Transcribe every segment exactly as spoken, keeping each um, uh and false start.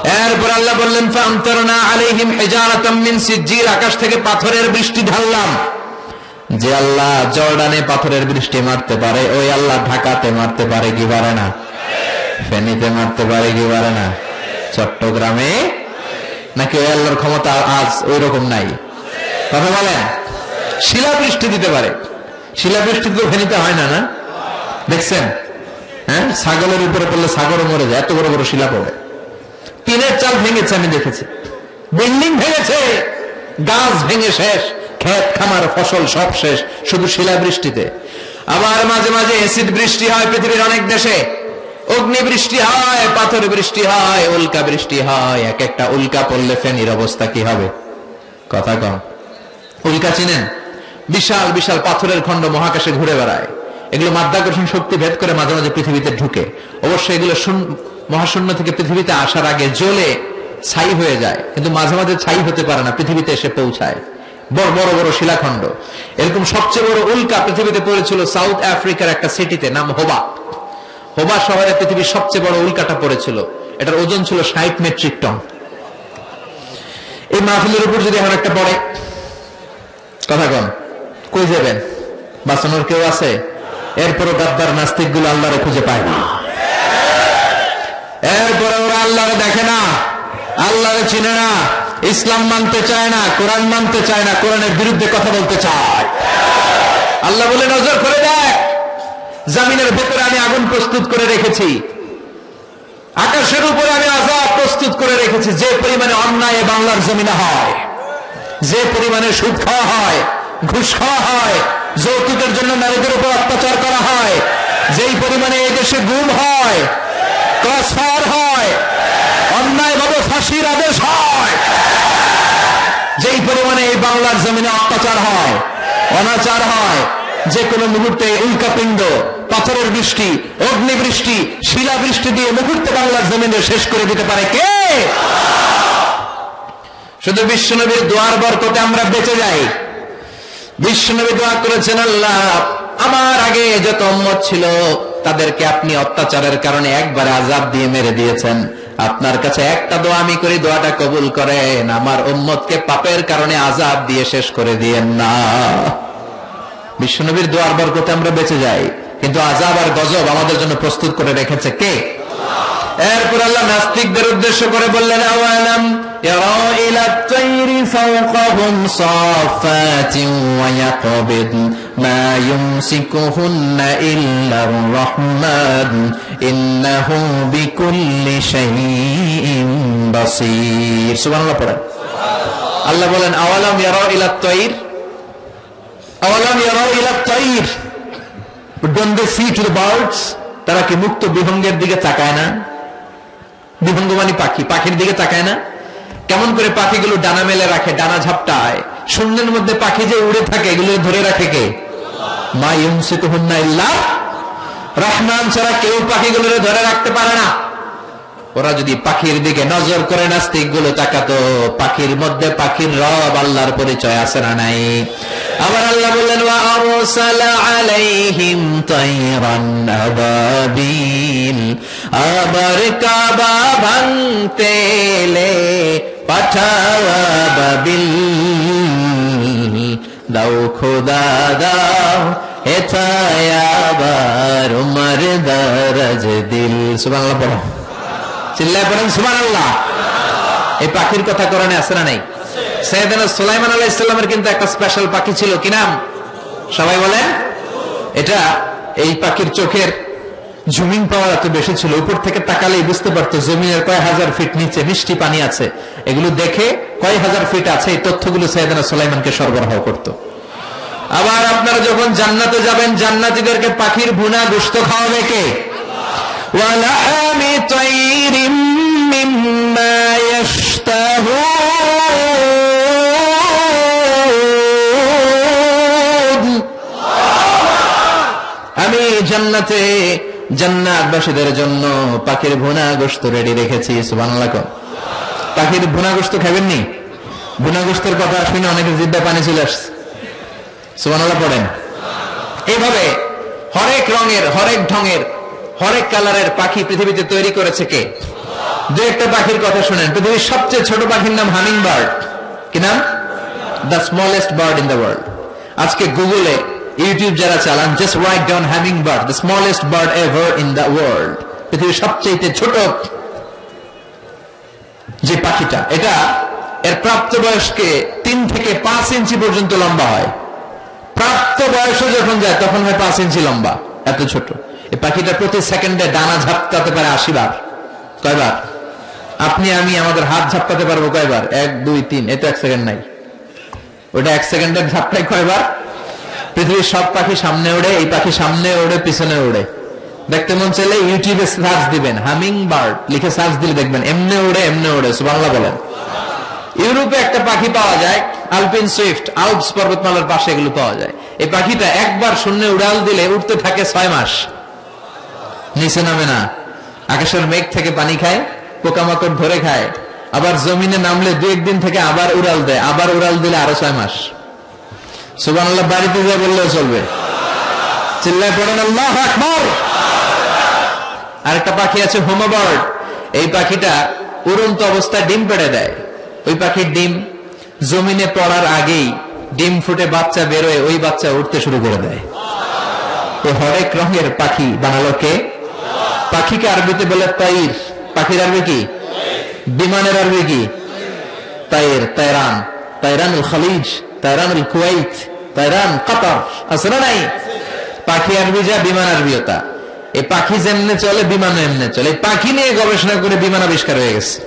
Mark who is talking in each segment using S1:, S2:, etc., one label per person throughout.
S1: এরপর আল্লাহ বললেন ফামতারনা আলাইহিম হিজারাতাম মিন সিজ্জিল, আকাশ থেকে পাথরের বৃষ্টি ঢাললাম। যে আল্লাহ জর্ডানে পাথরের বৃষ্টি মারতে পারে, ওই আল্লাহ ঢাকাতে মারতে পারে কি পারে না? ফেনীতে মারতে পারে কি পারে না? চট্টগ্রামে? নাকি ওই আল্লাহর ক্ষমতা আজ ওই রকম নাই? কথা বলেন। শিলাবৃষ্টি দিতে পারে। শিলাবৃষ্টি তো ফেনীতে হয় না, না দেখছেন? হ্যাঁ, ছাগলের উপরে পড়লে ছাগলও মরে যায়, এত বড় বড় শিলা পড়ে। টিনের চাল ভেঙেছে, আমি দেখেছি। বিল্ডিং ভেঙেছে, গাছ ভেঙে শেষ, ক্ষেত খামার ফসল সব শেষ শুধু শিলাবৃষ্টিতে। আবার মাঝে মাঝে অ্যাসিড বৃষ্টি হয় পৃথিবীর অনেক দেশে, অগ্নি বৃষ্টি হয়, পাথর বৃষ্টি হয়, উল্কা বৃষ্টি হয়। এক একটা উল্কা পড়লে ফেনীর অবস্থা কি হবে? কথা কম। উল্কা চিনেন? বিশাল বিশাল পাথরের খণ্ড মহাকাশে ঘুরে বেড়ায়। এগুলো মাধ্যাকর্ষণ শক্তি ভেদ করে মাঝে মাঝে পৃথিবীতে ঢুকে। অবশ্যই এগুলো মহাশূন্য থেকে পৃথিবীতে আসার আগে জ্বলে ছাই হয়ে যায়, কিন্তু মাঝে মাঝে ছাই হতে পারে না, পৃথিবীতে এসে পৌঁছায়। বড় বড় বড় শিলাখণ্ড। এরকম সবচেয়ে বড় উল্কা পৃথিবীতে পড়েছিল সাউথ আফ্রিকার একটা সিটিতে, নাম হোবা। হোবা শহরে পৃথিবীর সবচেয়ে বড় উল্কাটা পড়েছিল। এটার ওজন ছিল ষাট মেট্রিক টন। এই মাহফিলের উপর যদি এখন একটা পড়ে, কথা কন, কই যাবেন? বাঁচানোর কেউ আছে? এরপরও গাদ্দার নাস্তিক গুলো আল্লাহরে খুঁজে পায় না। এরপরে ওরা আল্লাহরে দেখে না, আল্লাহরে চিনে না, ইসলাম মানতে চায় না, কোরআন মানতে চায় না, কোরআনের বিরুদ্ধে কথা বলতে চায়। আল্লাহ বলে নজর করে দেখ, জমিনের ভেতরে আমি আগুন প্রস্তুত করে রেখেছি, আকাশের উপরে আমি আযাব প্রস্তুত করে রেখেছি। যে পরিমাণে অন্যায় বাংলার জমিনে হয়, যে পরিমাণে সুদ খাওয়া হয়, ঘুষ খাওয়া হয়, যৌতুকের জন্য নারীদের উপর অত্যাচার করা হয়, যেই পরিমাণে এই দেশে গুম হয়, ক্রসফায়ার হয়, অন্যায়ভাবে ফাঁসির আদেশ হয়, যেই পরিমাণে এই বাংলার জমিনে অত্যাচার হয়, অনাচার হয়, যে কোনো মুহূর্তে উল্কাপিণ্ড, পাথরের বৃষ্টি, অগ্নিবৃষ্টি, শিলাবৃষ্টি দিয়ে মুহূর্তে বাংলার জমিনে শেষ করে দিতে পারে কে? শুধু বিশ্বনবীর দোয়ার বরকতে আমরা বেঁচে যাই। বিশ্বনবী দোয়া করেছেন, আল্লাহ আমার আগে যত উম্মত ছিল তাদেরকে আপনি অত্যাচারের কারণে একবার আযাব দিয়ে মেরে দিয়েছেন। আপনার কাছে একটা দোয়া আমি করি, দোয়াটা কবুল করেন, আমার উম্মতকে পাপের কারণে আযাব দিয়ে শেষ করে দিয়েন না। বিশ্বনবীর দোয়ার বরকতে আমরা বেঁচে যাই, কিন্তু আযাব আর গজব আমাদের জন্য প্রস্তুত করে রেখেছে কে? এরপর আল্লাহ নাস্তিকদের উদ্দেশ্য করে বললেন, আওয়ালাম ইয়ারা ইলা তাইরি ফাওকাহুম সাফাতিন ওয়া ইয়াকবিদ মা ইউমসিকুহুন্না ইল্লার রাহমান ইন্নাহু বিকুল্লি শাইইন বাসীর। সুবহানাল্লাহ পড়েন। আল্লাহ বলেন, আওয়ালাম ইয়ারা ইলা তাইর, আওয়ালাম ইয়ারা ইলা তাইর, don't they see to the birds? তারা কি মুক্ত বিহঙ্গের দিকে তাকায় না? বিহঙ্গ মানে পাখি, পাখির দিকে তাকায় না? কেমন করে পাখিগুলো ডানা মেলে রাখে, ডানা ঝাপটায়, শূন্যের মধ্যে পাখি যে উড়ে থাকে, এগুলো ধরে রাখে কে? মা ইউমসিকুহুন্না ইল্লা রহমান ছাড়া কেউ পাখিগুলো ধরে রাখতে পারে না। ওরা যদি পাখির দিকে নজর করে নাস্তিক গুলো তাকাতো, পাখির মধ্যে পাখির রব আল্লাহর পরিচয় আছে না নাই? আবার আল্লাহ বললেন, ওয়া আরসালা আলাইহিম তায়রান আবাবিল, আবার কাবা ভাঙতে এলে পাঠাওয়া বাবিল, দাও খোদা দাও হেথায় আবার উমর দরজ দিল। সুবহানাল্লাহ পড়ো, চিল্লায় পড়েন সুবহানাল্লাহ। এই পাখির কথা কোরআনে আছে না নাই? সাইয়েদনা সুলাইমান আলাইহিস সালামের কিন্তু একটা স্পেশাল পাখি ছিল, কি নাম? সবাই বলেন। এটা এই পাখির চোখের জুমিং পাওয়ার এত বেশি ছিল, উপর থেকে তাকালেই বুঝতে পারতো জমিনের কয় হাজার ফিট নিচে মিষ্টি পানি আছে। এগুলো দেখে কয় হাজার ফিট আছে এই তথ্যগুলো সাইয়েদনা সুলাইমানকে সরবরাহ করত। আবার আপনারা যখন জান্নাতে যাবেন, জান্নাতীদেরকে পাখির ভুনা গোশত খাওয়াবে কে? ওয়ালাহামি তাইরিম মিম্মা ইয়াশতাহুন। আমি জান্নাতে জান্নাতবাসীদের জন্য পাখির ভুনা গোশত রেডি রেখেছি। সুবহানাল্লাহ। পাখির ভুনা গোশত খাবেননি? ভুনা গোশতের কথা শুনে অনেকের জিহ্বায় পানি চলে আসছে। সুবহানাল্লাহ পড়েন। এইভাবে হরেক রঙের, হরেক ঢঙের, হরেক কালারের পাখি পৃথিবীতে তৈরি করেছে কে? দু একটা পাখির কথা শুনেন। পৃথিবীর সবচেয়ে ছোট পাখির নাম হামিং বার্ড। কি নাম? The smallest bird in the world. আজকে গুগলে ইউটিউব যারা চালান, just right down humming bird, the smallest bird ever in the world. পৃথিবীর সবচেয়ে ছোট যে পাখিটা, এটা এর প্রাপ্তবয়স্কে তিন থেকে পাঁচ ইঞ্চি পর্যন্ত লম্বা হয়। প্রাপ্ত বয়সে যখন যায় তখন হয় পাঁচ ইঞ্চি লম্বা, এত ছোট। এই পাখিটা প্রতি সেকেন্ডে ডানা ঝাপটাতে পারে আশি বার। কয়বার? আপনি আমি আমাদের হাত ঝাপটাতে পারবো কয়বার? এক দুই তিন, এত এক সেকেন্ড নাই। ওটা এক সেকেন্ডের ঝাপটায় কয়বার? পৃথিবীর সব পাখি সামনে ওড়ে, এই পাখি সামনে ওড়ে, পিছনে ওড়ে। দেখতে মন চাইলে ইউটিউবে সার্চ দিবেন হামিং বার্ড লিখে, সার্চ দিলে দেখবেন এমনে ওড়ে এমনে ওড়ে। সুবহানাল্লাহ বলেন। ইউরোপে একটা পাখি পাওয়া যায়, আলপিন সুইফট, আল্পস পর্বতমালার পাশে এগুলো পাওয়া যায়। এই পাখিটা একবার শূন্যে উড়াল দিলে উঠতে থাকে ছয় মাস, নিচে নামে না। আকাশের মেঘ থেকে পানি খায়, পোকামাকড় ধরে খায়, আবার জমিনে নামলে দু একদিন থেকে আবার উড়াল দেয়, আবার উড়াল দিলে আরো ছয় মাস। সুবহানাল্লাহ বাড়িতে যা বললেও চলবে। চিল্লায় পড়েন আল্লাহু আকবার। আরেকটা পাখি আছে হোমো বার্ড। এই পাখিটা উড়ন্ত অবস্থায় ডিম পেড়ে দেয়। ওই পাখির ডিম জমিনে পড়ার আগেই ডিম ফুটে বাচ্চা বেরোয়, ওই বাচ্চা উঠতে শুরু করে দেয়। এই হরেক রঙের পাখি বানালো কে? পাখিকে আরবিতে বলে তাইর। পাখির আরবি কি? বিমানের আরবি কি? তাইর, তাইরান, তাইরানুল খালিজ, তাইরানুল কুয়াইত, তাইরান কাতার। আছে না নাই? পাখি আরবি যা, বিমান আরবিও তা। এই পাখি যেমনে চলে বিমানও এমনে চলে। এই পাখি নিয়ে গবেষণা করে বিমান আবিষ্কার হয়ে গেছে।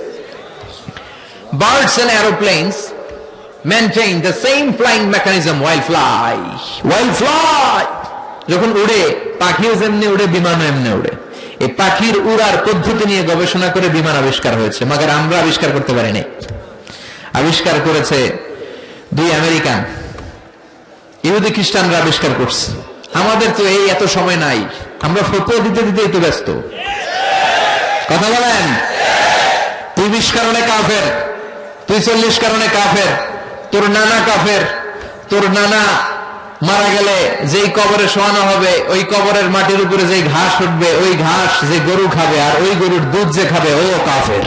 S1: Birds and aeroplanes maintain the same flying mechanism while fly. While fly. যখন উড়ে, পাখিও যেমনি উড়ে, বিমানও এমনি উড়ে। এই পাখির উড়ার পদ্ধতি নিয়ে গবেষণা করে বিমান আবিষ্কার হয়েছে, মাগার আমরা আবিষ্কার করতে পারিনি। আবিষ্কার করেছে দুই আমেরিকান, ইহুদি খ্রিস্টানরা আবিষ্কার করছে। আমাদের তো এই এত সময় নাই, আমরা ফটো দিতে দিতেই তো ব্যস্ত। কথা বলেন। তুই বিশ কারণে কাফের, তুই চল্লিশ কারণে কাফের, তোর নানা কাফের, তোর নানা মারা গেলে যেই কবরে শোয়ানো হবে, ওই কবরের মাটির উপরে যেই ঘাস উঠবে, ওই ঘাস যে গরু খাবে, আর ওই গরুর দুধ যে খাবে, ও কাফের।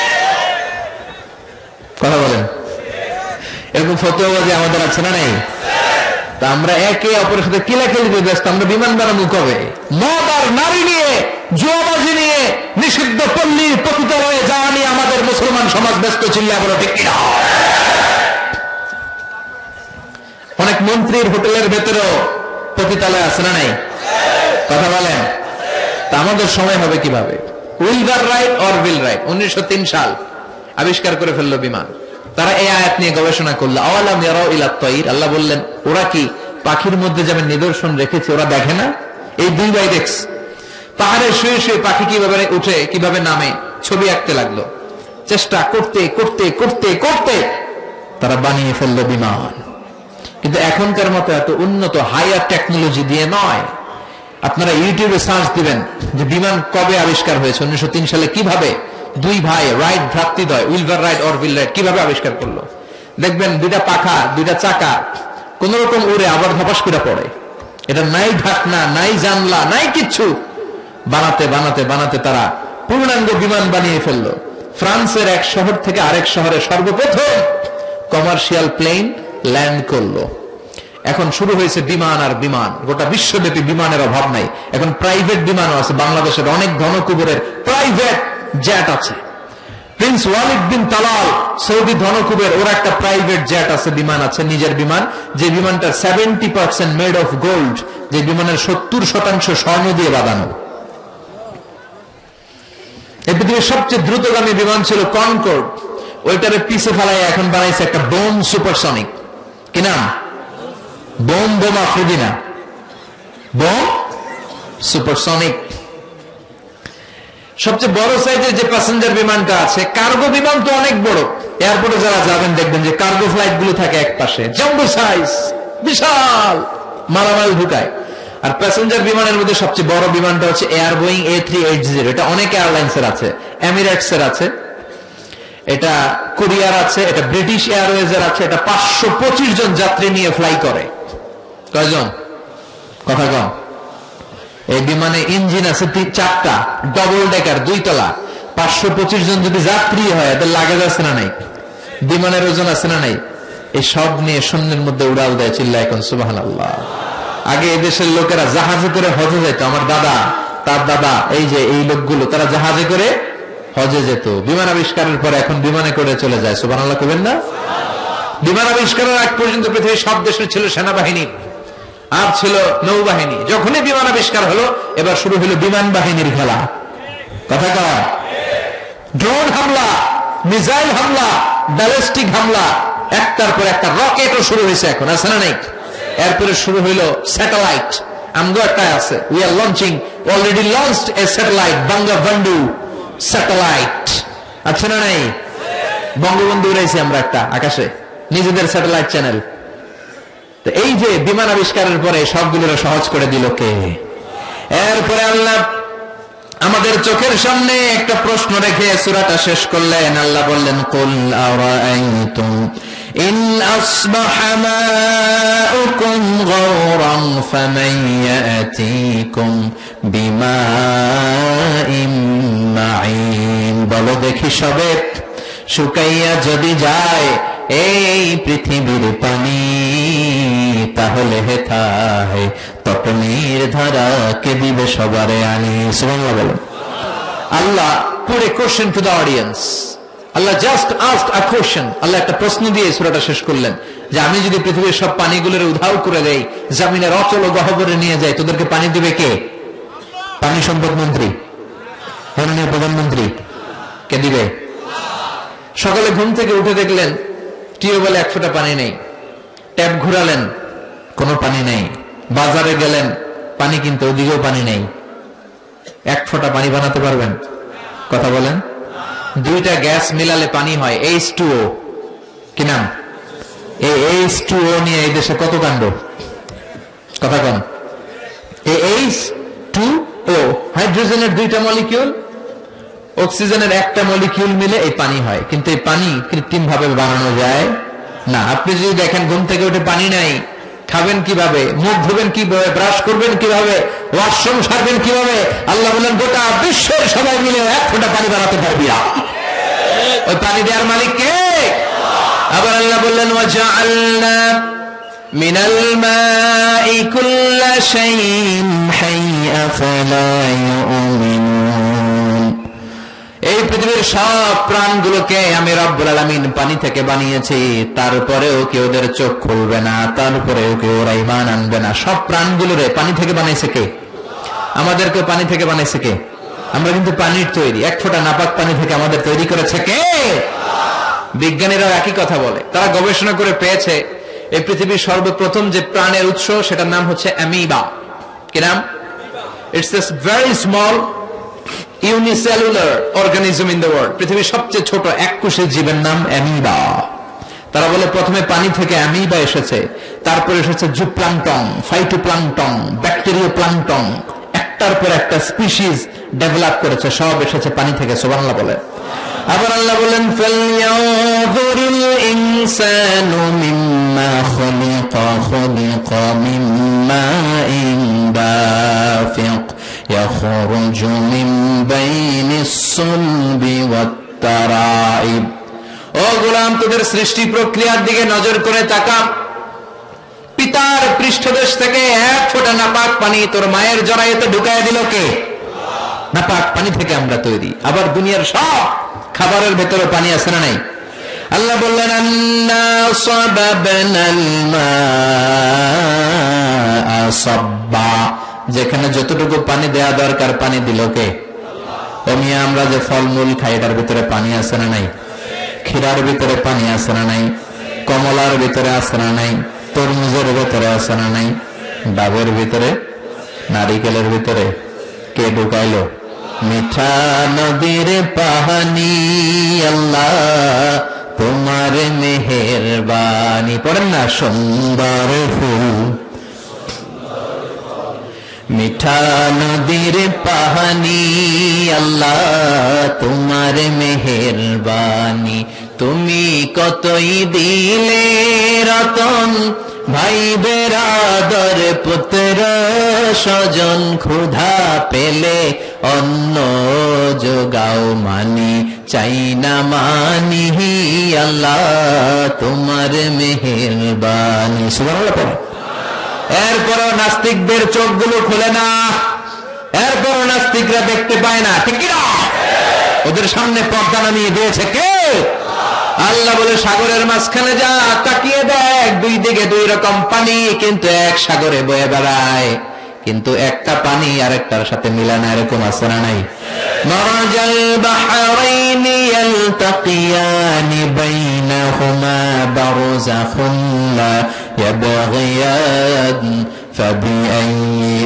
S1: কথা বলেন। এরকম ফতোয়াবাজি আমাদের আছে না নাই? তা আমরা একে অপরের সাথে কিলাকিলিতে ব্যস্ত। আমরা বিমান বানাবো কবে? মদ আর নারী নিয়ে, জুয়াবাজি নিয়ে, নিষিদ্ধ পল্লী পতিত হয়ে যাওয়া নিয়ে আমাদের মুসলমান সমাজ ব্যস্ত ছিল। বলো ঠিক কিনা? অনেক মন্ত্রীর হোটেলের ভেতরেও পতিতালয় আছে না নাই? কথা বলেন। তা আমাদের সময় হবে কিভাবে? Wilbur Wright Orville Wright উনিশশো তিন সাল আবিষ্কার করে ফেললো বিমান। তারা এই আয়াত নিয়ে গবেষণা করলো। আওয়ালাম ইয়ারাউ ইলাত তাইর, আল্লাহ বললেন ওরা কি পাখির মধ্যে যেমন নিদর্শন রেখেছে ওরা দেখে না? এই দুই ভাই দেখছে। পাহাড়ে শুয়ে শুয়ে পাখি কিভাবে উঠে, কিভাবে নামে, ছবি আঁকতে লাগলো। চেষ্টা করতে করতে করতে করতে তারা বানিয়ে ফেললো বিমান। কিন্তু এখনকার মতো এত উন্নত হাইয়ার টেকনোলজি দিয়ে নয়। আপনারা ইউটিউবে সার্চ দিবেন যে বিমান কবে আবিষ্কার হয়েছে, উনিশশো তিন সালে কিভাবে দুই ভাই রাইট ভ্রাতৃদ্বয় Wilbur Wright Orville Wright কিভাবে আবিষ্কার করলো। দেখবেন দুইটা পাখা, দুইটা চাকা কোন রকম উড়ে আবার ধপাস করে পড়ে। এটা নাই ঢাকনা, নাই জানলা, নাই কিচ্ছু। বানাতে বানাতে বানাতে তারা পূর্ণাঙ্গ বিমান বানিয়ে ফেললো। ফ্রান্সের এক শহর থেকে আরেক শহরে সর্বপ্রথম কমার্শিয়াল প্লেন ল্যান্ড করলো। এখন শুরু হয়েছে বিমান আর বিমান। গোটা বিশ্বব্যাপী বিমানের অভাব নাই। এখন প্রাইভেট বিমানও আছে। বাংলাদেশের অনেক ধনকুবেরের প্রাইভেট জেট আছে। Prince Walid bin Talal Saudi ধনকুবের, ওর একটা প্রাইভেট জেট আছে, বিমান আছে, নিজের বিমান। যে বিমানটা seventy percent made of gold, যে বিমানের সত্তর শতাংশ স্বর্ণ দিয়ে বাঁধানো। এই পৃথিবীর সবচেয়ে দ্রুতগামী বিমান ছিল কনকর্ড। ওইটারে পিছে ফেলাই এখন বানাইছে একটা বোম সুপারসনিক। কি নাম? বোম বোমা ফুদিনা, বোম সুপারসনিক। সবচেয়ে বড় সাইজের যে প্যাসেঞ্জার বিমানটা আছে, কার্গো বিমান তো অনেক বড়। এয়ারপোর্টে যারা যাবেন দেখবেন যে কার্গো ফ্লাইট গুলো থাকে এক পাশে, জাম্বো সাইজ, বিশাল, মালামাল ঢুকায়। আর প্যাসেঞ্জার বিমানের মধ্যে সবচেয়ে বড় বিমানটা হচ্ছে air Boeing A three eight zero. এটা অনেক এয়ারলাইন্স এর আছে, এমিরেটস এর আছে, এটা কোরিয়ার আছে, এটা ব্রিটিশ এয়ারওয়েজ এর আছে। এটা পাঁচশো পঁচিশ জন যাত্রী নিয়ে ফ্লাই করে। কয়জন? কথা কম। এই বিমানে ইঞ্জিন আছে চারটা, ডবল ডেকার, দুই তলা। পাঁচশো পঁচিশ জন যদি যাত্রী হয় এদের লাগেজ আছে না নাই, বিমানের ওজন আছে না নাই, এই সব নিয়ে শূন্যের মধ্যে উড়াল দেয়। চিল্লায় এখন সুবহানাল্লাহ। আগে এদেশের লোকেরা জাহাজে করে হজে যেত। আমার দাদা, তার দাদা, এই যে এই লোকগুলো তারা জাহাজে করে হজে যেত। বিমান আবিষ্কারের পরে এখন বিমানে করে চলে যায়। সুবহানাল্লাহ কইবেন না? বিমান আবিষ্কারের আগ পর্যন্ত পৃথিবীর সব দেশের ছিল সেনাবাহিনী আর ছিল নৌবাহিনী। যখনই বিমান আবিষ্কার হলো এবার শুরু হলো বিমান বাহিনীর খেলা। কথা কয়? ড্রোন হামলা, মিসাইল হামলা, ব্যালিস্টিক হামলা, একটার পর একটা রকেটও শুরু হয়েছে এখন, আছে না নাই? এরপরে শুরু হইলো স্যাটেলাইট। আমগো একটা আছে, we are launching, already launched a satellite, Bangabandhu satellite, আছে না নাই? বঙ্গবন্ধু উড়াইছি আমরা একটা আকাশে, নিজেদের স্যাটেলাইট চ্যানেল। তো এই যে বিমান আবিষ্কারের পরে সবগুলো সহজ করে দিল কে? এরপরে আল্লাহ আমাদের চোখের সামনে একটা প্রশ্ন রেখে সূরাটা শেষ করলেন। আল্লাহ বললেন, কুল আরাআইতুম ইন আসবাহা মাউকুম গাওরান ফামান ইয়াতিকুম বিমাইন মাঈন। বলো দেখি সবে শুকাইয়া যদি যায় এই পৃথিবীর পানি, তাহলে হেথায় তটনির ধারা কে দিবে সবারে আনি। সুবহানাল্লাহ বলেন। আল্লাহ put a question to the audience. Allah just asked a question. আল্লাহ একটা প্রশ্ন দিয়ে সূরাটা শেষ করলেন যে আমি যদি পৃথিবীর সব পানিগুলোর উধাও করে দেই, জমিনের অচল গহ্বরে নিয়ে যাই, তোদেরকে পানি দিবে কে? পানি সম্পদ মন্ত্রী, মাননীয় প্রধানমন্ত্রী কে দিবে? সকালে ঘুম থেকে উঠে দেখলেন টিউবওয়েলে এক ফোঁটা পানি নেই, ট্যাপ ঘুরালেন কোনো পানি নেই, বাজারে গেলেন পানি কিনতে ওদিকেও পানি নেই, এক ফোঁটা পানি বানাতে পারবেন? কথা বলেন। দুইটা গ্যাস মিলালে পানি হয় এইচ টু ও, কি নাম? এই এইচ টু ও নিয়ে এই দেশে কত কাণ্ড, কথা কন। এই এইচ টু ও হাইড্রোজেনের দুইটা মলিকিউল, অক্সিজেনের একটা মলিকিউল মিলে এই পানি হয়। কিন্তু এই পানি কৃত্রিম ভাবে বানানো যায় না। আপনি যদি দেখেন ঘুম থেকে উঠে পানি নাই, খাবেন কিভাবে, মুখ ধুবেন কিভাবে, ব্রাশ করবেন কিভাবে, ওয়াশরুম সারবেন কিভাবে? আল্লাহ বলেন গোটা বিশ্বের সবাই মিলে এক ফোঁটা পানি বানাতে পারবি না। ওই পানি দেওয়ার মালিক কে? আবার আল্লাহ বললেন, ওয়াজআলনা মিনাল মাই কুল্লা শাইইন হাইয়্যা ফালা ইউমিনুন। এই পৃথিবীর সব প্রাণগুলোকে আমি রব্বুল আলামিন পানি থেকে বানিয়েছি, তারপরেও কি ওদের চোখ খুলবে না, তারপরেও কি ওরা ঈমান আনবে না? সব প্রাণগুলোরে পানি থেকে বানাইছে কে? আমাদেরকে পানি থেকে বানাইছে কে? আমরা কিন্তু পানির তৈরি, এক ফোঁটা নাপাক পানি থেকে আমাদের তৈরি করেছে কে? বিজ্ঞানীরাও একই কথা বলে। তারা গবেষণা করে পেয়েছে এই পৃথিবীর সর্বপ্রথম যে প্রাণের উৎস সেটার নাম হচ্ছে অ্যামিবা। কি নাম? It's a very small unicellular organism in the world. পৃথিবীর সবচেয়ে ছোট এককোষী জীবের নাম অ্যামিবা। তারা বলে প্রথমে পানি থেকে অ্যামিবা এসেছে, তারপর এসেছে জুপ্লাঙ্কটন, ফাইটোপ্লাঙ্কটন, ব্যাকটেরিয়া প্লাঙ্কটন, একটার পর একটা স্পিসিস ডেভেলপ করেছে, সব এসেছে পানি থেকে। সুবহানাল্লাহ বলে। আবার আল্লাহ বলেন, ফালইয়ানজুরিল ইনসানু মিম্মা খুলিকা খুলিকা মিম্মাইন দাফিক ইয়াখরুজু মিন বাইনিস সুলবি ওয়াত তারাইব। ও গোলাম, তোদের সৃষ্টি প্রক্রিয়ার দিকে নজর করে তাকা। পিতার পৃষ্ঠদেশ থেকে এক ফোঁটা নাপাক পানি তোর মায়ের জরায়ুতে ঢুকায় দিল কে? নাপাক পানি থেকে আমরা তৈরি। আবার দুনিয়ার সব খাবারের ভেতরে পানি আছে না নাই? আল্লাহ বললেন, আন্না সাবাবনাল মাআ সাব্বা। যেখানে যতটুকু পানি দেয়া দরকার পানি দিল কে? ওমি আমরা যে ফলমূল খাই এটার ভিতরে পানি আছে না নাই? ক্ষীরার ভিতরে পানি আছে না নাই? কমলার ভিতরে আছে না নাই? তরমুজের ভিতরে আছে না নাই? ডাবের ভিতরে, নারিকেলের ভিতরে কে ঢুকাইলো? মিঠা নদীর পানি আল্লাহ তোমার মেহেরবানি। পড়েন না, সুন্দর ফুল মিঠা নদীর পানি আল্লাহ তোমার মেহেরবানি। তুমি কতই দিলে রতন ভাই বেরাদর পুত্র স্বজন ক্ষুধা পেলে অন্ন যোগাও মানি চাই না মানি আল্লাহ তোমার মেহেরবানি। সুবহানাল্লাহ পড়ো। এরপরও নাস্তিকদের চোখগুলো খুলে না, এরপরও নাস্তিকরা দেখতে পায় না, ঠিক কিনা? ওদের সামনে পর্দা নামিয়ে দিয়েছে কে? আল্লাহ বলে সাগরের মাঝখানে যা, তাকিয়ে দেখ দুই দিকে দুই রকম পানি, কিন্তু এক সাগরে বয়ে বেড়ায়, কিন্তু একটা পানি আরেকটার সাথে মিলে না। এরকম আছে না নাই? মারাজাল বাহরাইনি ইয়ালতাকিয়ানি বাইনাহুমা বারযাখুন লা ইয়াবগিয়ান ফাবিআইয়ি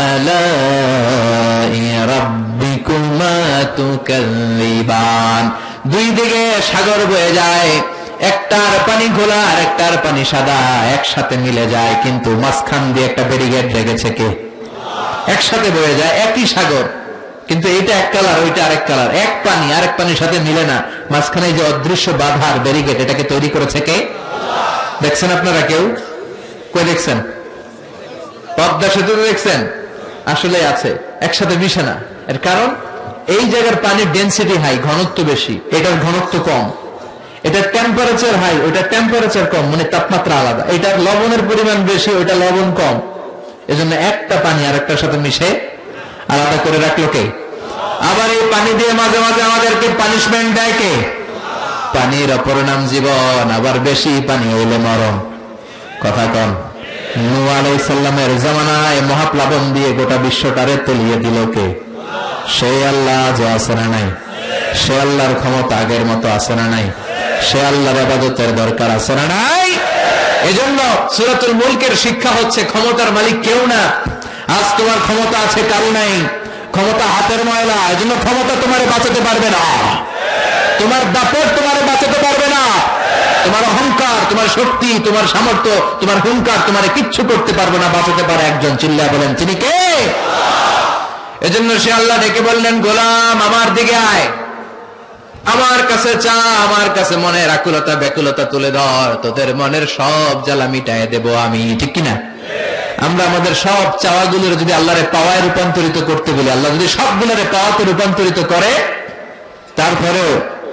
S1: আলাই রাব্বিকুমা তুকাযযিবান। দুই দিকে সাগর বয়ে যায়, একটার পানি ঘোলা আর একটার পানি সাদা, একসাথে মিলে যায়, কিন্তু মাঝখান দিয়ে একটা ব্যারিকেড রেখেছে কে? একসাথে বয়ে যায়, একই সাগর, কিন্তু এইটা এক কালার, ওইটা আরেক কালার, এক পানি আরেক পানির সাথে মিলে না। মাঝখানে যে অদৃশ্য বাধার ব্যারিকেড, এটাকে তৈরি করেছে কে? দেখছেন আপনারা কেউ? কই দেখছেন? পদ্মা সেতু দেখছেন? আসলে আছে, একসাথে মিশে না। এর কারণ এই জায়গার পানির ডেনসিটি হাই, ঘনত্ব বেশি, এটার ঘনত্ব কম। এটার টেম্পারেচার হাই, ওইটার টেম্পারেচার কম, মানে তাপমাত্রা আলাদা। এটার লবণের পরিমাণ বেশি, ওইটা লবণ কম। এজন্য একটা পানি আর একটার সাথে মিশে আলাদা করে রাখলো কে? আবার এই পানি দিয়ে মাঝে মাঝে আমাদেরকে পানিশমেন্ট দেয় কে? পানির অপর নাম জীবন, আবার বেশি পানি হইলে মরণ। কথা কন। নূহ আলাইহিস সালামের জামানায় মহাপ্লাবন দিয়ে গোটা বিশ্বটারে তলিয়ে দিল কে? সেই আল্লাহ যে আছে না নাই? সে আল্লাহর ক্ষমতা আগের মতো আছে না নাই? সে আল্লাহর ইবাদতের দরকার আছে না নাই? এজন্য সূরাতুল মুলকের শিক্ষা হচ্ছে ক্ষমতার মালিক কেউ না। আজ তোমার ক্ষমতা আছে, কাল নাই। ক্ষমতা হাতের ময়লা, এজন্য ক্ষমতা তোমারে বাঁচাতে পারবে না। তোমার দাপট তোমারে বাঁচাতে পারবে না। তোমার অহংকার, তোমার শক্তি, তোমার সামর্থ্য, তোমার হুঙ্কার তোমারে কিচ্ছু করতে পারবে না। বাঁচাতে পারে একজন, চিল্লায়া বলেন তিনি কে? এজন্য সে আল্লাহ ডেকে বললেন, গোলাম আমার দিকে আয়, আমার কাছে চা, আমার কাছে মনের আকুলতা ব্যাকুলতা তুলে ধর, তোদের মনের সব জ্বালা মিটায় দেব আমি। ঠিক কিনা? আমরা আমাদের সব চাওয়াগুলোর যদি আল্লাহরে পাওয়ায় রূপান্তরিত করতে বলি, আল্লাহ যদি সবগুলোরে পাওয়াতে রূপান্তরিত করে, তারপরেও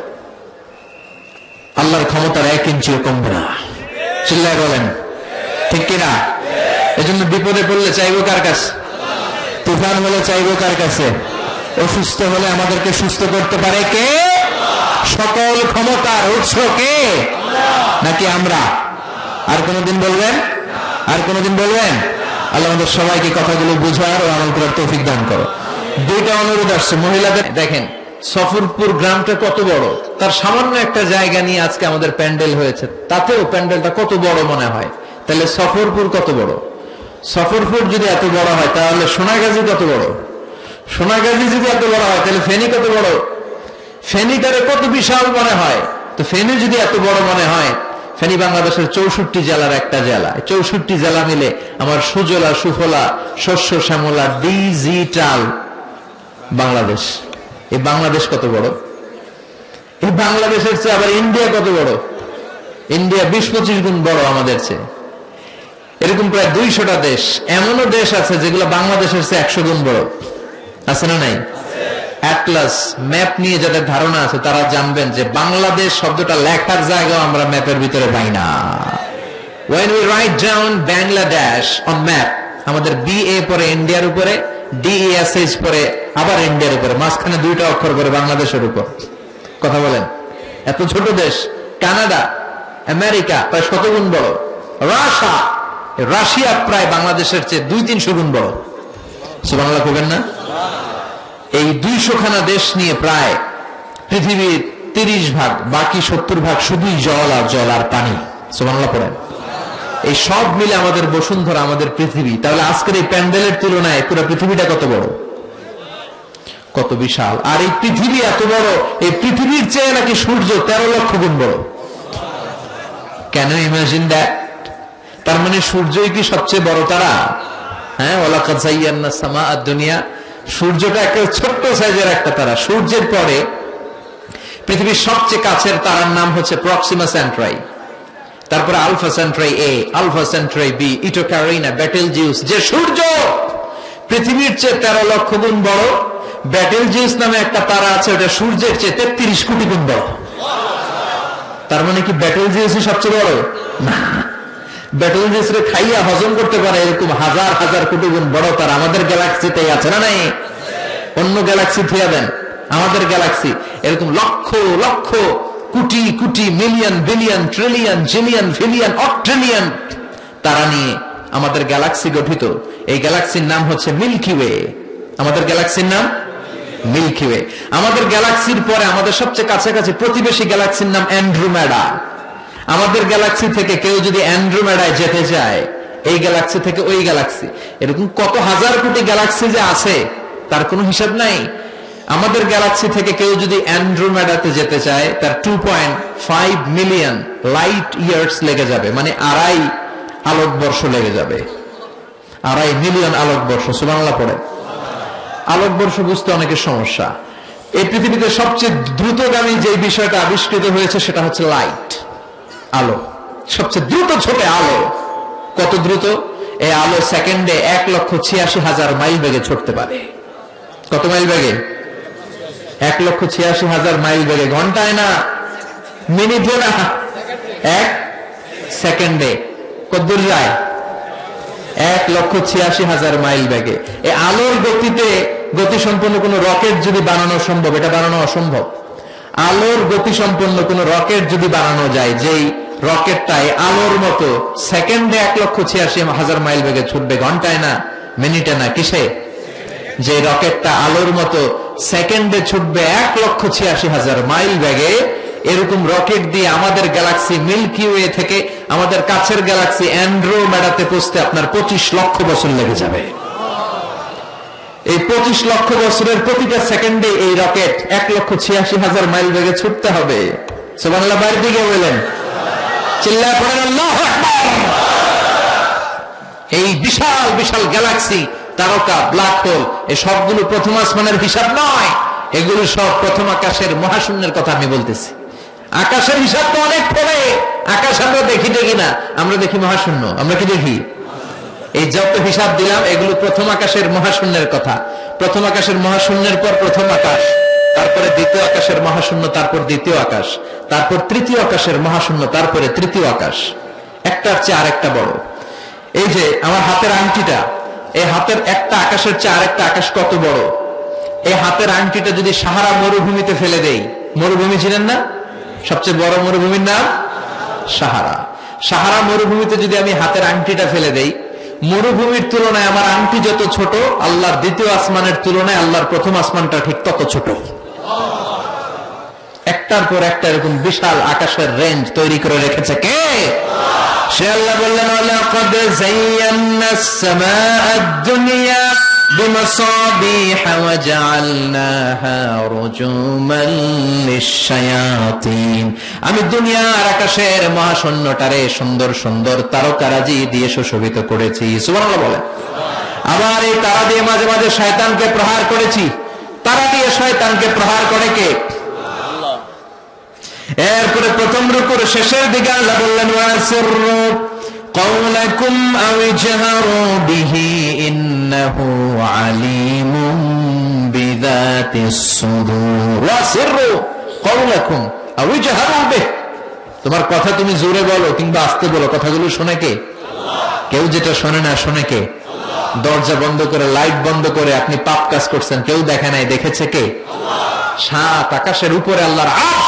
S1: আল্লাহর ক্ষমতার এক ইঞ্চিও কমবে না। চিল্লায় বলেন ঠিক কিনা? এজন্য বিপদে পড়লে চাইবো কার কাছে? তুফান হলে চাইবো কার কাছে? অসুস্থ হলে আমাদেরকে সুস্থ করতে পারে কে? সকল ক্ষমতার উৎস কে? নাকি আমরা? আর কোনদিন বলবেন? আর কোনদিন বলবেন? আল্লাহ আমাদের সবাইকে কথাগুলো বুঝার ও আমল করার তৌফিক দান করো। দুইটা অনুরোধ আসছে মহিলাদের। দেখেন সফরপুর গ্রামটা কত বড়, তার সামান্য একটা জায়গা নিয়ে আজকে আমাদের প্যান্ডেল হয়েছে, তাতেও প্যান্ডেলটা কত বড় মনে হয়। তাহলে সফরপুর কত বড়? সফরপুর যদি এত বড় হয়, তাহলে সোনাগাজী কত বড়? সোনাগাজী যদি এত বড় হয়, তাহলে ফেনী কত বড়? ফেনীটারে কত বিশাল মনে হয়। তো ফেনী যদি এত বড় মনে হয়, ফেনী বাংলাদেশের চৌষট্টি জেলার একটা জেলা। চৌষট্টি জেলা মিলে আমার সুজলা সুফলা শস্য শ্যামলা ডিজিটাল বাংলাদেশ। এই বাংলাদেশ কত বড়? এই বাংলাদেশের চেয়ে আবার ইন্ডিয়া কত বড়? ইন্ডিয়া বিশ পঁচিশ গুণ বড় আমাদের চেয়ে। এরকম প্রায় দুইশোটা দেশ, এমনও দেশ আছে যেগুলো বাংলাদেশের চেয়ে একশো গুণ বড়। আছে না নাই? অ্যাটলাস ম্যাপ নিয়ে যাদের ধারণা আছে তারা জানবেন যে বাংলাদেশ শব্দটা লেখার জায়গা আমরা ম্যাপের ভিতরে পাই না। When we write down Bangladesh on map, আমাদের বি এ পরে ইন্ডিয়ার উপরে, ডি ই এস এইচ পরে আবার ইন্ডিয়ার উপরে, মাঝখানে দুইটা অক্ষর পরে বাংলাদেশের উপর। কথা বলেন, এত ছোট দেশ। কানাডা, আমেরিকা প্রায় শত গুণ বড়। রাশিয়া, রাশিয়া প্রায় বাংলাদেশের চেয়ে দুই তিনশো গুণ বড়। সুবহানাল্লাহ কইবেন না? এই দুইশো খানা দেশ নিয়ে প্রায় পৃথিবীর তিরিশ ভাগ, বাকি সত্তর ভাগ শুধুই জল আর জল আর পানি। সুবহানাল্লাহ পড়েন। এই সব মিলে আমাদের বসুন্ধরা, আমাদের পৃথিবী। তাহলে আজকের এই প্যান্ডেলের তুলনায় পুরো পৃথিবীটা কত বড়, কত বিশাল। আর এই পৃথিবী এত বড়, এই পৃথিবীর চেয়ে নাকি সূর্য তেরো লক্ষ গুণ বড়। Can you imagine that? তার মানে সূর্যই কি সবচেয়ে বড় তারা? হ্যাঁ, ওয়ালাকাদ যায়্যানা সামা আদ-দুনিয়া। সূর্যটা একটা ছোট্ট সাইজের একটা তারা। সূর্যের পরে পৃথিবীর সবচেয়ে কাছের তারার নাম হচ্ছে প্রক্সিমা সেন্ট্রাই। তারপরে Alpha Centauri A, Alpha Centauri B, Eta Carinae, Betelgeuse, যে সূর্য পৃথিবীর চেয়ে তেরো লক্ষ গুণ বড়। বেটেলজিউস নামে একটা তারা আছে, ওটা সূর্যের চেয়ে তেত্রিশ কোটি গুণ বড়। তার মানে কি বেটেলজিউসই সবচেয়ে বড়? না, বেটেলজিউস রে খাইয়া হজম করতে পারে এরকম হাজার হাজার কোটি গুণ বড় তারা আমাদের গ্যালাক্সিতেই আছে, না নাই? অন্য গ্যালাক্সি থিয়া দেন, আমাদের গ্যালাক্সি এরকম লক্ষ লক্ষ কোটি কোটি মিলিয়ন বিলিয়ন ট্রিলিয়ন জিলিয়ন ফিলিয়ন অট্রিলিয়ন তারা নিয়ে আমাদের গ্যালাক্সি গঠিত। এই গ্যালাক্সির নাম হচ্ছে মিল্কি ওয়ে। আমাদের গ্যালাক্সির নাম মিল্কি ওয়ে। আমাদের গ্যালাক্সির পরে আমাদের সবচেয়ে কাছাকাছি প্রতিবেশী গ্যালাক্সির নাম অ্যান্ড্রোমেডা। আমাদের গ্যালাক্সি থেকে কেউ যদি অ্যান্ড্রোমেডায় যেতে চায়, এই গ্যালাক্সি থেকে ওই গ্যালাক্সি, এরকম কত হাজার কোটি গ্যালাক্সি যে আছে তার কোনো হিসাব নাই। আমাদের গ্যালাক্সি থেকে কেউ যদি অ্যান্ড্রোমেডাতে যেতে চায়, তার two point five million light years লেগে যাবে, মানে আড়াই আলোকবর্ষ লেগে যাবে। আড়াই মিলিয়ন আলোকবর্ষ, সুবহানাল্লাহ পড়ে। আলোকবর্ষ বুঝতে অনেকের সমস্যা। এই পৃথিবীতে সবচেয়ে দ্রুতগামী যে বিষয়টা আবিষ্কৃত হয়েছে সেটা হচ্ছে লাইট, আলো। সবচেয়ে দ্রুত ছোটে আলো। কত দ্রুত? এই আলো সেকেন্ডে এক লক্ষ ছিয়াশি হাজার মাইল বেগে ছুটতে পারে। কত মাইল বেগে? এক লক্ষ ছিয়াশি হাজার মাইল বেগে। ঘন্টায় না, মিনিটে না, এক সেকেন্ডে কতদূর যায়? এক লক্ষ ছিয়াশি হাজার মাইল বেগে। এই আলোর গতিতে গতি সম্পন্ন কোন রকেট যদি বানানো সম্ভব, এটা বানানো অসম্ভব। আলোর গতি সম্পন্ন কোন রকেট যদি বানানো যায়, যেই রকেটটাই আলোর মতো সেকেন্ডে এক লক্ষ ছিয়াশি হাজার মাইল বেগে ছুটবে, ঘন্টায় না, মিনিটে না, কিসে? যে রকেটটা আলোর মতো সেকেন্ডে ছুটবে এক লক্ষ ছিয়াশি হাজার মাইল বেগে, এরকম রকেট দিয়ে আমাদের গ্যালাক্সি মিল্কি ওয়ে থেকে আমাদের কাছের গ্যালাক্সি অ্যান্ড্রোমেডাতে পৌঁছতে আপনার পঁচিশ লক্ষ বছর লেগে যাবে। এই পঁচিশ লক্ষ বছরের প্রতিটা সেকেন্ডে এই রকেট এক লক্ষ ছিয়াশি হাজার মাইল বেগে ছুটতে হবে। সুবহানাল্লাহ, বাইরে দিকে বলেন, চিল্লায় পড়েন আল্লাহু আকবার। এই বিশাল বিশাল গ্যালাক্সি, তারকা, ব্ল্যাক হোল, এই সবগুলো প্রথম আসমানের হিসাব নয়, এগুলো সব প্রথম আকাশের মহাশূন্যের কথা আমি বলতেছি। আকাশের হিসাব তো অনেক পরে, আকাশ আমরা দেখি দেখি না, আমরা দেখি মহাশূন্য। আমরা কি দেখি? এই যত হিসাব দিলাম এগুলো প্রথম আকাশের মহাশূন্যের কথা। প্রথম আকাশের মহাশূন্যের পর প্রথম আকাশ, তারপরে দ্বিতীয় আকাশের মহাশূন্য, তারপর দ্বিতীয় আকাশ, তারপর তৃতীয় আকাশের মহাশূন্য, তারপরে তৃতীয় আকাশ। একটার চেয়ে আরেকটা বড়। এই যে আমার হাতের আংটিটা, এই হাতের একটা আকাশের চেয়ে আরেকটা আকাশ কত বড়। এই হাতের আংটিটা যদি সাহারা মরুভূমিতে ফেলে দেই, মরুভূমি ছিলেন না, সবচেয়ে বড় মরুভূমির নাম সাহারা। সাহারা মরুভূমিতে যদি আমি হাতের আংটিটা ফেলে দেই, মরুভূমির তুলনায় আমার আংটি যত ছোট, আল্লাহর দ্বিতীয় আসমানের তুলনায় আল্লাহর প্রথম আসমানটা ঠিক তত ছোট। একটার পর একটা এরকম বিশাল আকাশের রেঞ্জ তৈরি করে রেখেছে কে? সে আল্লাহ বললেন, ওয়ালাকাদ যায়্যানাস সামাআদ দুনিয়া বিমাসাবিহা ওয়া জাআলনাহা রুজুমান লিশ-শায়াতিন। আমি দুনিয়ার আকাশের মহাশূন্যটারে সুন্দর সুন্দর তারকারাজি দিয়ে সুশোভিত করেছি। সুবহানাল্লাহ বলেন। আবার এই তারা দিয়ে মাঝে মাঝে শয়তানকে প্রহার করেছি। তারা দিয়ে শয়তানকে প্রহার করে কে? আল্লাহ। এরপরে প্রথম রুকুর শেষের দিকে আল্লাহ বললেন, ওয়াসিররু قولكم أو اجهروا به إنه عليم بذات الصدور واسروا قولكم أو اجهروا به। তোমার কথা তুমি জোরে বলো কিংবা আস্তে বলো, কথাগুলো শোনে কে? আল্লাহ। কেউ যেটা শোনে না শোনে কে? আল্লাহ। দরজা বন্ধ করে, লাইট বন্ধ করে আপনি পাপ কাজ করছেন, কেউ দেখে নাই, দেখেছে কে? আল্লাহ। সাত আকাশের উপরে আল্লাহর আরশ,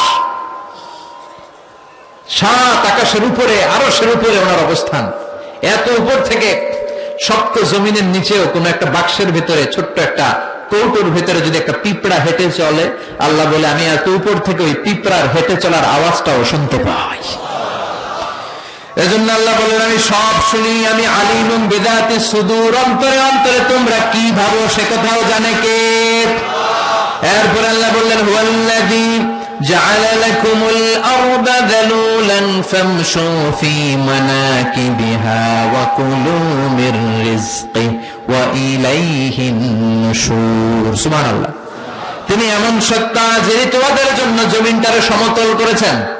S1: সাত আকাশের উপরে, আরশের উপরে ওনার অবস্থান। এত উপর থেকে শক্ত জমিনের নিচেও কোন একটা বাক্সের ভিতরে, ছোট্ট একটা কৌটোর ভিতরে যদি একটা পিঁপড়া হেঁটে চলে, আল্লাহ বলে আমি এত উপর থেকে ওই পিঁপড়ার হেঁটে চলার আওয়াজটাও শুনতে পাই। এজন্য আল্লাহ বলেন, আমি সব শুনি, আমি আলিমুন বিযাতিস সুদূর। অন্তরে অন্তরে তোমরা কি ভাবো সে কথাও জানে কে? এরপর আল্লাহ বললেন, হুয়াল্লাযী جعل لكم الأرض ذلولا فامشوا في مناكبها وكلوا من رزقه وإليه النشور। সুবহানাল্লাহ। তিনি এমন সত্তা যিনি তোমাদের জন্য জমিনটারে সমতল করেছেন,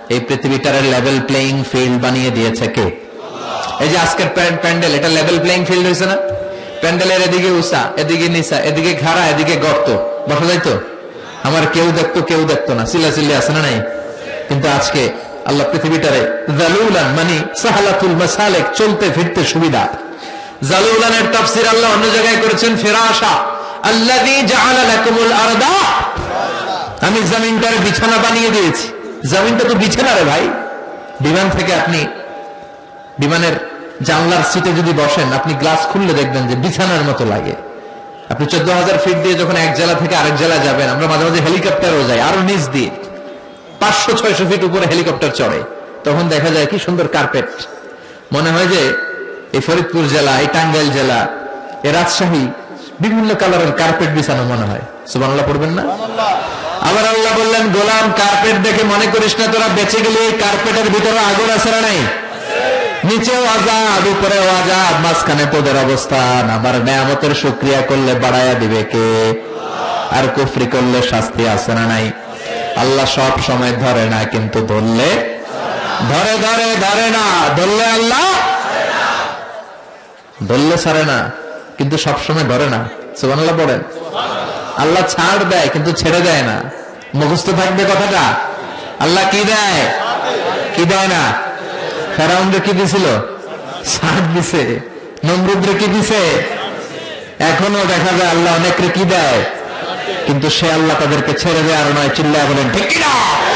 S1: এই পৃথিবীটারে লেভেল প্লেইং ফিল্ড বানিয়ে দিয়েছে কে? এই যে আজকের প্যান্ডেল, এটা লেভেল প্লেইং ফিল্ড হয়েছে না? প্যান্ডেলের এদিকে উঁচা, এদিকে নিচা, এদিকে খাড়া, এদিকে গর্ত, বসা যাইতো? আমার কেউ দেখতো কেউ দেখতো না, চিল্লাচিল্লি আছে না নাই? কিন্তু আজকে আল্লাহ পৃথিবীটারে জালুলান মানে সাহালাতুল মাসালিক, চলতে ফিরতে সুবিধা। জালুলানের তাফসীর আল্লাহ অন্য জায়গায় করেছেন ফিরাশা, আল্লাযী জাআলা লাকুমুল আরদা, আমি জমিনটার বিছানা বানিয়ে দিয়েছি। জমিনটা তো বিছানা রে ভাই। বিমান থেকে আপনি বিমানের জানলার সিটে যদি বসেন, আপনি গ্লাস খুললে দেখবেন যে বিছানার মতো লাগে। আপনি চোদ্দ হাজার ফিট দিয়ে যখন এক জেলা থেকে আরেক জেলা যাবেন, আমরা মাঝে মাঝে হেলিকপ্টারও যাই, আরো নিচ দিয়ে পাঁচশো ছয়শো ফিট উপরে হেলিকপ্টার চড়ে, তখন দেখা যায় কি সুন্দর কার্পেট। মনে হয় যে এই ফরিদপুর জেলা, এই টাঙ্গাইল জেলা, এই রাজশাহী, বিভিন্ন কালারের কার্পেট বিছানো মনে হয়। সুবহানাল্লাহ পড়বেন না? আবার আল্লাহ বললেন, গোলাম কার্পেট দেখে মনে করিস না তোরা বেঁচে গেলে এই কার্পেটের ভিতরে আগুন আছে না নাই? নিচেও আযাব, উপরেও আযাব, মাঝখানে তোদের অবস্থান। আমার নেয়ামতের শুকরিয়া করলে বাড়ায়া দিবে কে? আর কুফরি করলে শাস্তি আছে না নাই? আল্লাহ সব সময় ধরে না, কিন্তু ধরলে ধরে ধরে ধরে না, ধরলে আল্লাহ ধরলে ছাড়ে না, কিন্তু সব সময় ধরে না। সুবহানাল্লাহ পড়েন। আল্লাহ ছাড় দেয় কিন্তু ছেড়ে দেয় না। মুখস্থ থাকবে কথাটা। আল্লাহ কি দেয়? কি দেয় না? ফেরাউনরে কি দিছিল? ছাড় দিছে। নমরুদরে কি দিছে? এখনো দেখা যায় আল্লাহ অনেকরে কি দেয়, কিন্তু সে আল্লাহ তাদেরকে ছেড়ে দেয় আর নয়। চিল্লায় বলেন ঠিক কিনা?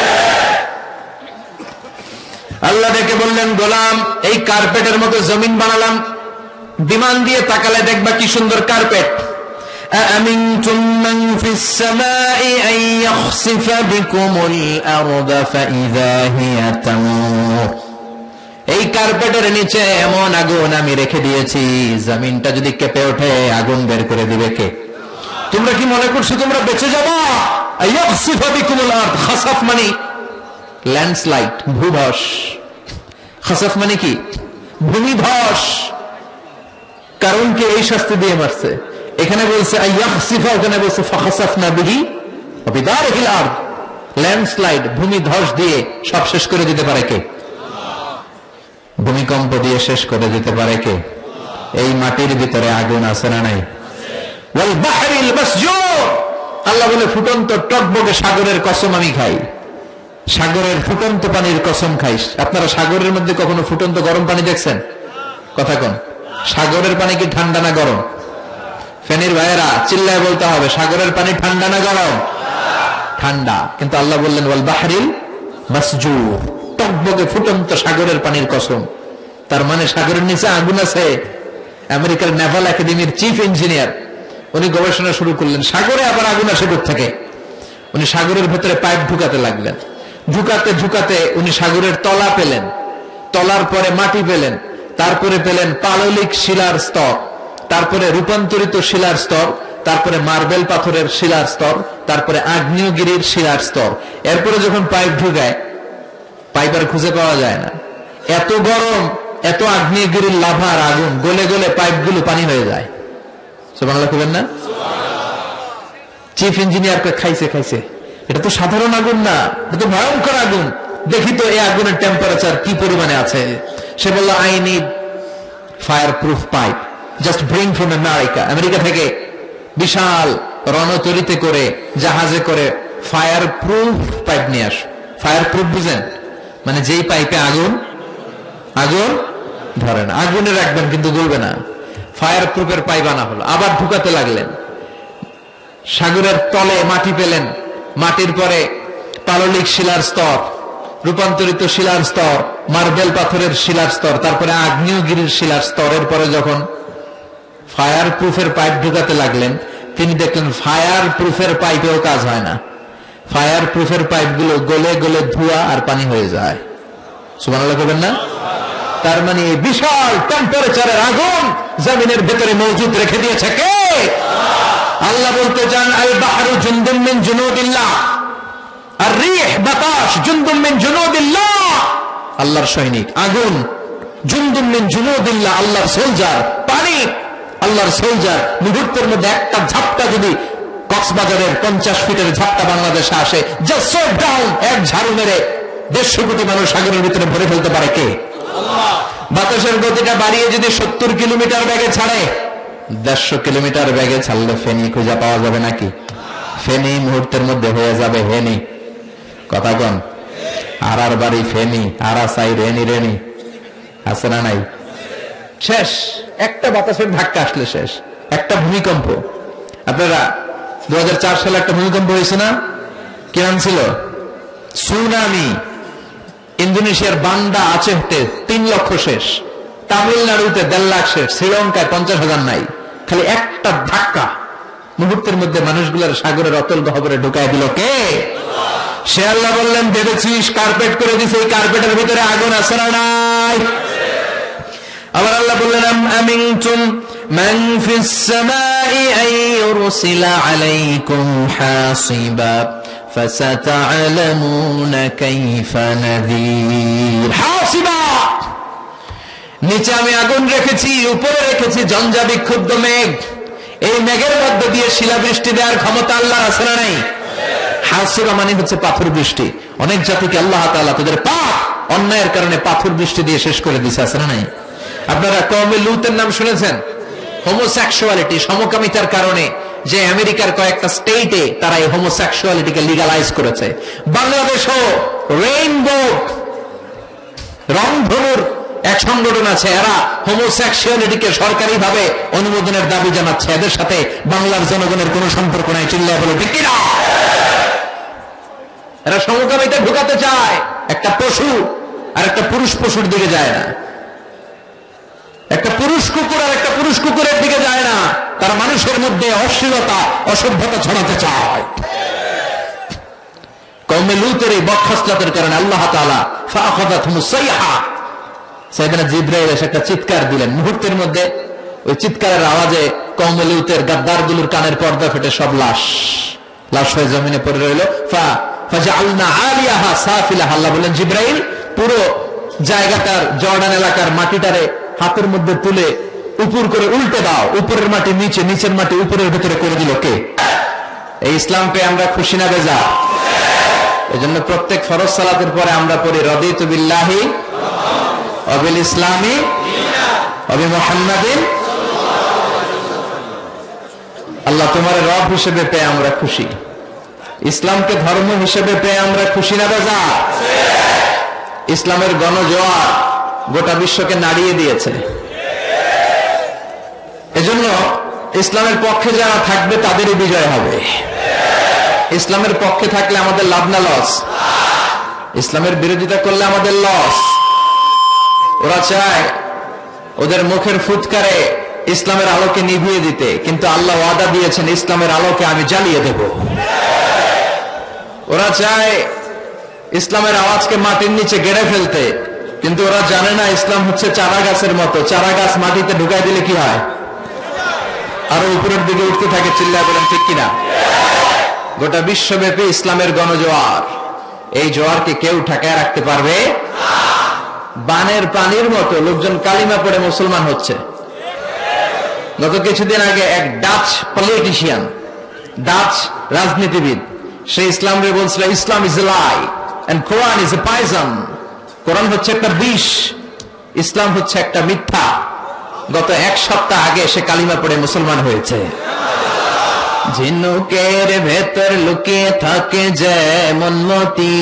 S1: আল্লাহ ডেকে বললেন, গোলাম এই কার্পেটের মতো জমিন বানালাম, বিমান দিয়ে তাকালে দেখবা কি সুন্দর কার্পেট। أأمنتم من في السماء أن يخسف بكم الأرض فإذا هي تمور। এই কার্পেটের নিচে এমন আগুন আমি রেখে দিয়েছি, জমিনটা যদি কেঁপে ওঠে আগুন বের করে দিবে কে? তোমরা কি মনে করছো তোমরা বেঁচে যাবা? ইয়াখসিফা বিকুমুল আরদ, খাসাফ মানে ল্যান্ডস্লাইড, ভূধস। খাসাফ মানে কি? ভূমিধস। কারণ কি এই শাস্তি দিয়ে মারছে। এখানে বলছে ইয়াখসিফা, ওখানে বলছে ফাখাসাফনা বিহি ওয়া বিদারিহিল আরদ। ল্যান্ডস্লাইড, ভূমিধস দিয়ে সব শেষ করে দিতে পারে কে? ভূমিকম্প দিয়ে শেষ করে দিতে পারে কে? এই মাটির ভিতরে আগুন আছে না নাই? ওয়াল বাহরিল মাসজুর, আল্লাহ বলে ফুটন্ত টকবকে সাগরের কসম আমি খাই। সাগরের ফুটন্ত পানির কসম খাই। আপনারা সাগরের মধ্যে কখনো ফুটন্ত গরম পানি দেখছেন? কথা কোন? সাগরের পানি কি ঠান্ডা না গরম? ফেনীর ভাইয়েরা চিল্লায় বলতে হবে, সাগরের পানি ঠান্ডা না গরম? ঠান্ডা। কিন্তু আল্লাহ বললেন ওয়াল বাহরিল মাসজুর, টকবকে ফুটন্ত সাগরের পানির কসম। তার মানে সাগরের নিচে আগুন আছে। আমেরিকার নেভাল একাডেমির চিফ ইঞ্জিনিয়ার উনি গবেষণা শুরু করলেন, সাগরে আবার আগুন আসে কোথা থেকে? উনি সাগরের ভেতরে পাইপ ঢুকাতে লাগলেন। ঢুকাতে ঢুকাতে উনি সাগরের তলা পেলেন, তলার পরে মাটি পেলেন, তারপরে পেলেন পাললিক শিলার স্তর, তারপরে রূপান্তরিত শিলার স্তর, তারপরে মার্বেল পাথরের শিলার স্তর, তারপরে আগ্নেয়গিরির শিলার স্তর। এরপরে যখন পাইপ ঢুকায়, পাইপ আর খুঁজে পাওয়া যায় না। এত গরম, এত আগ্নেয়গিরির লাভার আগুন, গলে গলে পাইপগুলো পানি হয়ে যায়। সুবহানাল্লাহ কইবেন না? চিফ ইঞ্জিনিয়ারকে খাইছে খাইছে এটা তো সাধারণ আগুন না, এটা তো ভয়ঙ্কর আগুন। দেখি তো এই আগুনের টেম্পারেচার কি পরিমাণে আছে। সে বলল, I need fire proof pipe, just bring from America. America থেকে বিশাল রণতরিতে করে, জাহাজে করে ফায়ার প্রুফ পাইপ নিয়ে আস। ফায়ার প্রুফ বুঝেন? মানে যেই পাইপে আগুন আগুন ধরে না, আগুনে রাখবেন কিন্তু জ্বলবে না। ফায়ার প্রুফের পাইপ আনা হলো। আবার ঢুকাতে লাগলেন। সাগরের তলে মাটি পেলেন, মাটির পরে পাললিক শিলার স্তর, রূপান্তরিত শিলার স্তর, মার্বেল পাথরের শিলার স্তর, তারপরে আগ্নেয়গিরির শিলার স্তরের পরে যখন ফায়ার প্রুফের পাইপ ঢুকাতে লাগলেন, তিনি দেখলেন ফায়ার প্রুফের পাইপেও কাজ হয় না। ফায়ার প্রুফের পাইপগুলো গলে গলে ধোঁয়া আর পানি হয়ে যায়। সুবহানাল্লাহ কইবেন না? তার মানে এই বিশাল টেম্পারেচারের আগুন জমিনের ভেতরে মজুদ রেখে দিয়েছে কে? আল্লাহ বলতে চান, আল বাহরু জুনদুম মিন জুনুদিল্লাহ, আর রিহ বাতাস জুনদুম মিন জুনুদিল্লাহ, আল্লাহর সৈনিক। আগুন জুনদুম মিন জুনুদিল্লাহ, আল্লাহর সোলজার। পানি আল্লাহর সোলজার। মুহূর্তের মধ্যে একটা ঝাপটা যদি কক্সবাজারের পঞ্চাশ ফিটের ঝাপটা বাংলাদেশে আসে, জাস্ট সো ডাউন, এক ঝাড়ু মেরে দেড়শো কোটি মানুষ সাগরের ভিতরে ভরে ফেলতে পারে কে? আল্লাহ। বাতাসের গতিটা বাড়িয়ে যদি সত্তর কিলোমিটার বেগে ছাড়ে, দেড়শো কিলোমিটার বেগে ছাড়লে ফেনী খুঁজে পাওয়া যাবে নাকি? ফেনী মুহূর্তের মধ্যে হয়ে যাবে হেনি। কথা কন, আর আর বাড়ি ফেনী, আর আসাই রেনি রেনি, আছে না নাই? শেষ। একটা বাতাসের ধাক্কা আসলে শেষ। একটা ভূমিকম্প, আপনারা দু হাজার চার সালে একটা ভূমিকম্প হয়েছে না? কি নাম ছিল? সুনামি। ইন্দোনেশিয়ার বান্ডা আচেহতে তিন লক্ষ শেষ, তামিলনাড়ুতে দেড় লাখ শেষ, শ্রীলঙ্কায় পঞ্চাশ হাজার নাই। খালি একটা ধাক্কা মুহূর্তের মধ্যে মানুষগুলোর সাগরের অতল গহ্বরে ঢুকায় দিল কে? সে আল্লাহ বললেন, ভেবেছিস কার্পেট করে দিছে, এই কার্পেটের ভিতরে আগুন আছে না নাই? আবার আল্লাহ বললেন, আম আমিনতুম মান ফিস সামাই আন ইউরসিলা আলাইকুম হাসিবা ফাসাতা'লামুনা কাইফা নাযীর। হাসিবা, নিচে আমি আগুন রেখেছি, উপরে রেখেছি ঝঞ্ঝা বিক্ষুব্ধ মেঘ। এই মেঘের মধ্যে দিয়ে শিলাবৃষ্টি দেওয়ার ক্ষমতা আল্লাহর আছে না নাই? হাসিবা মানে হচ্ছে পাথর বৃষ্টি। অনেক জাতিকে আল্লাহ তাআলা তাদের পাপ অন্যায়ের কারণে পাথর বৃষ্টি দিয়ে শেষ করে দিয়েছে, আছে না নাই? আপনারা কওমে লুতের নাম শুনেছেন? হোমোসেক্সুয়ালিটি, সমকামিতার কারণে যে আমেরিকার কয়েকটা স্টেটে তারা এই হোমোসেক্সুয়ালিটিকে লিগালাইজ করেছে। বাংলাদেশও রেইনবো রংধনুর এক সংগঠন আছে, এরা হোমোসেক্সুয়ালিটিকে সরকারিভাবে অনুমোদনের দাবি জানাচ্ছে। এদের সাথে বাংলার জনগণের কোনো সম্পর্ক নাই। চিল্লায় বলো ঠিক কিনা? এরা সমকামিতা ঢুকাতে চায়। একটা পশু আর একটা পুরুষ পশুর দিকে যায় না, একটা পুরুষ কুকুর আর একটা পুরুষ কুকুরের দিকে যায় না। তারা মানুষের মধ্যে অশ্লীলতা, অসভ্যতা ছড়াতে চায়। কওমে লূতের এই বদখসলতের কারণে আল্লাহ তাআলা ফাআখাযাতহুমুস সাইহা, সাইয়েদনা জিবরাইল এসে একটা চিৎকার দিলেন। মুহূর্তের মধ্যে ওই চিৎকারের আওয়াজে কওমে লূতের গাদ্দারগুলোর কানের পর্দা ফেটে সব লাশ লাশ হয়ে জমিনে পড়ে রইল। ফা ফাজআলনা আলিয়াহা সাফিলাহা, আল্লাহ বলেন, জিবরাইল পুরো জায়গাটার, জর্ডান এলাকার মাটিটারে হাতের মধ্যে তুলে উপর করে উল্টে দাও। উপরের মাটি নিচে, নিচের মাটি উপরের ভেতরে করে দিল কে? এই ইসলাম পেয়ে আমরা খুশি না বেজা? এজন্য প্রত্যেক ফরজ সালাতের পরে আমরা পড়ি রাদিতু বিল্লাহি ওয়া বিল ইসলামি ওয়া বি মুহাম্মাদিন। আল্লাহ তোমার রব হিসেবে পেয়ে আমরা খুশি, ইসলামকে ধর্ম হিসেবে পেয়ে আমরা খুশি না বেজা? ইসলামের গণজোয়ার গোটা বিশ্বকে নাড়িয়ে দিয়েছে। এজন্য ইসলামের পক্ষে যারা থাকবে তাদেরই বিজয় হবে। ইসলামের পক্ষে থাকলে আমাদের লাভ না লস? ইসলামের বিরোধিতা করলে আমাদের লস। ওরা চায় ওদের মুখের ফুৎকারে ইসলামের আলোকে নিভিয়ে দিতে, কিন্তু আল্লাহ ওয়াদা দিয়েছেন ইসলামের আলোকে আমি জ্বালিয়ে দেব। ওরা চায় ইসলামের আওয়াজকে মাটির নিচে গেড়ে ফেলতে, কিন্তু ওরা জানে না ইসলাম হচ্ছে চারা গাছের মতো। চারা গাছ মাটিতে ঢুকাই দিলে কি হয়? আরো উপরের দিকে উঠতে থাকে। চিল্লায় বলেন ঠিক কিনা? গোটা বিশ্বব্যাপী ইসলামের গণজোয়ার, এই জোয়ারকে কেউ ঠেকায় রাখতে পারবে? বানের পানির মতো লোকজন কালিমা পড়ে মুসলমান হচ্ছে। গত কিছুদিন আগে এক ডাচ পলিটিশিয়ান, ডাচ রাজনীতিবিদ, সে ইসলাম রে বলছিল Islam is a lie and Quran is a poison. Quran হচ্ছে একটা বিষ, ইসলাম হচ্ছে একটা মিথ্যা। গত এক সপ্তাহ আগে সে কালিমা পড়ে মুসলমান হয়েছে। ঝিনুকের ভেতর লুকিয়ে থাকে যেমন মতি,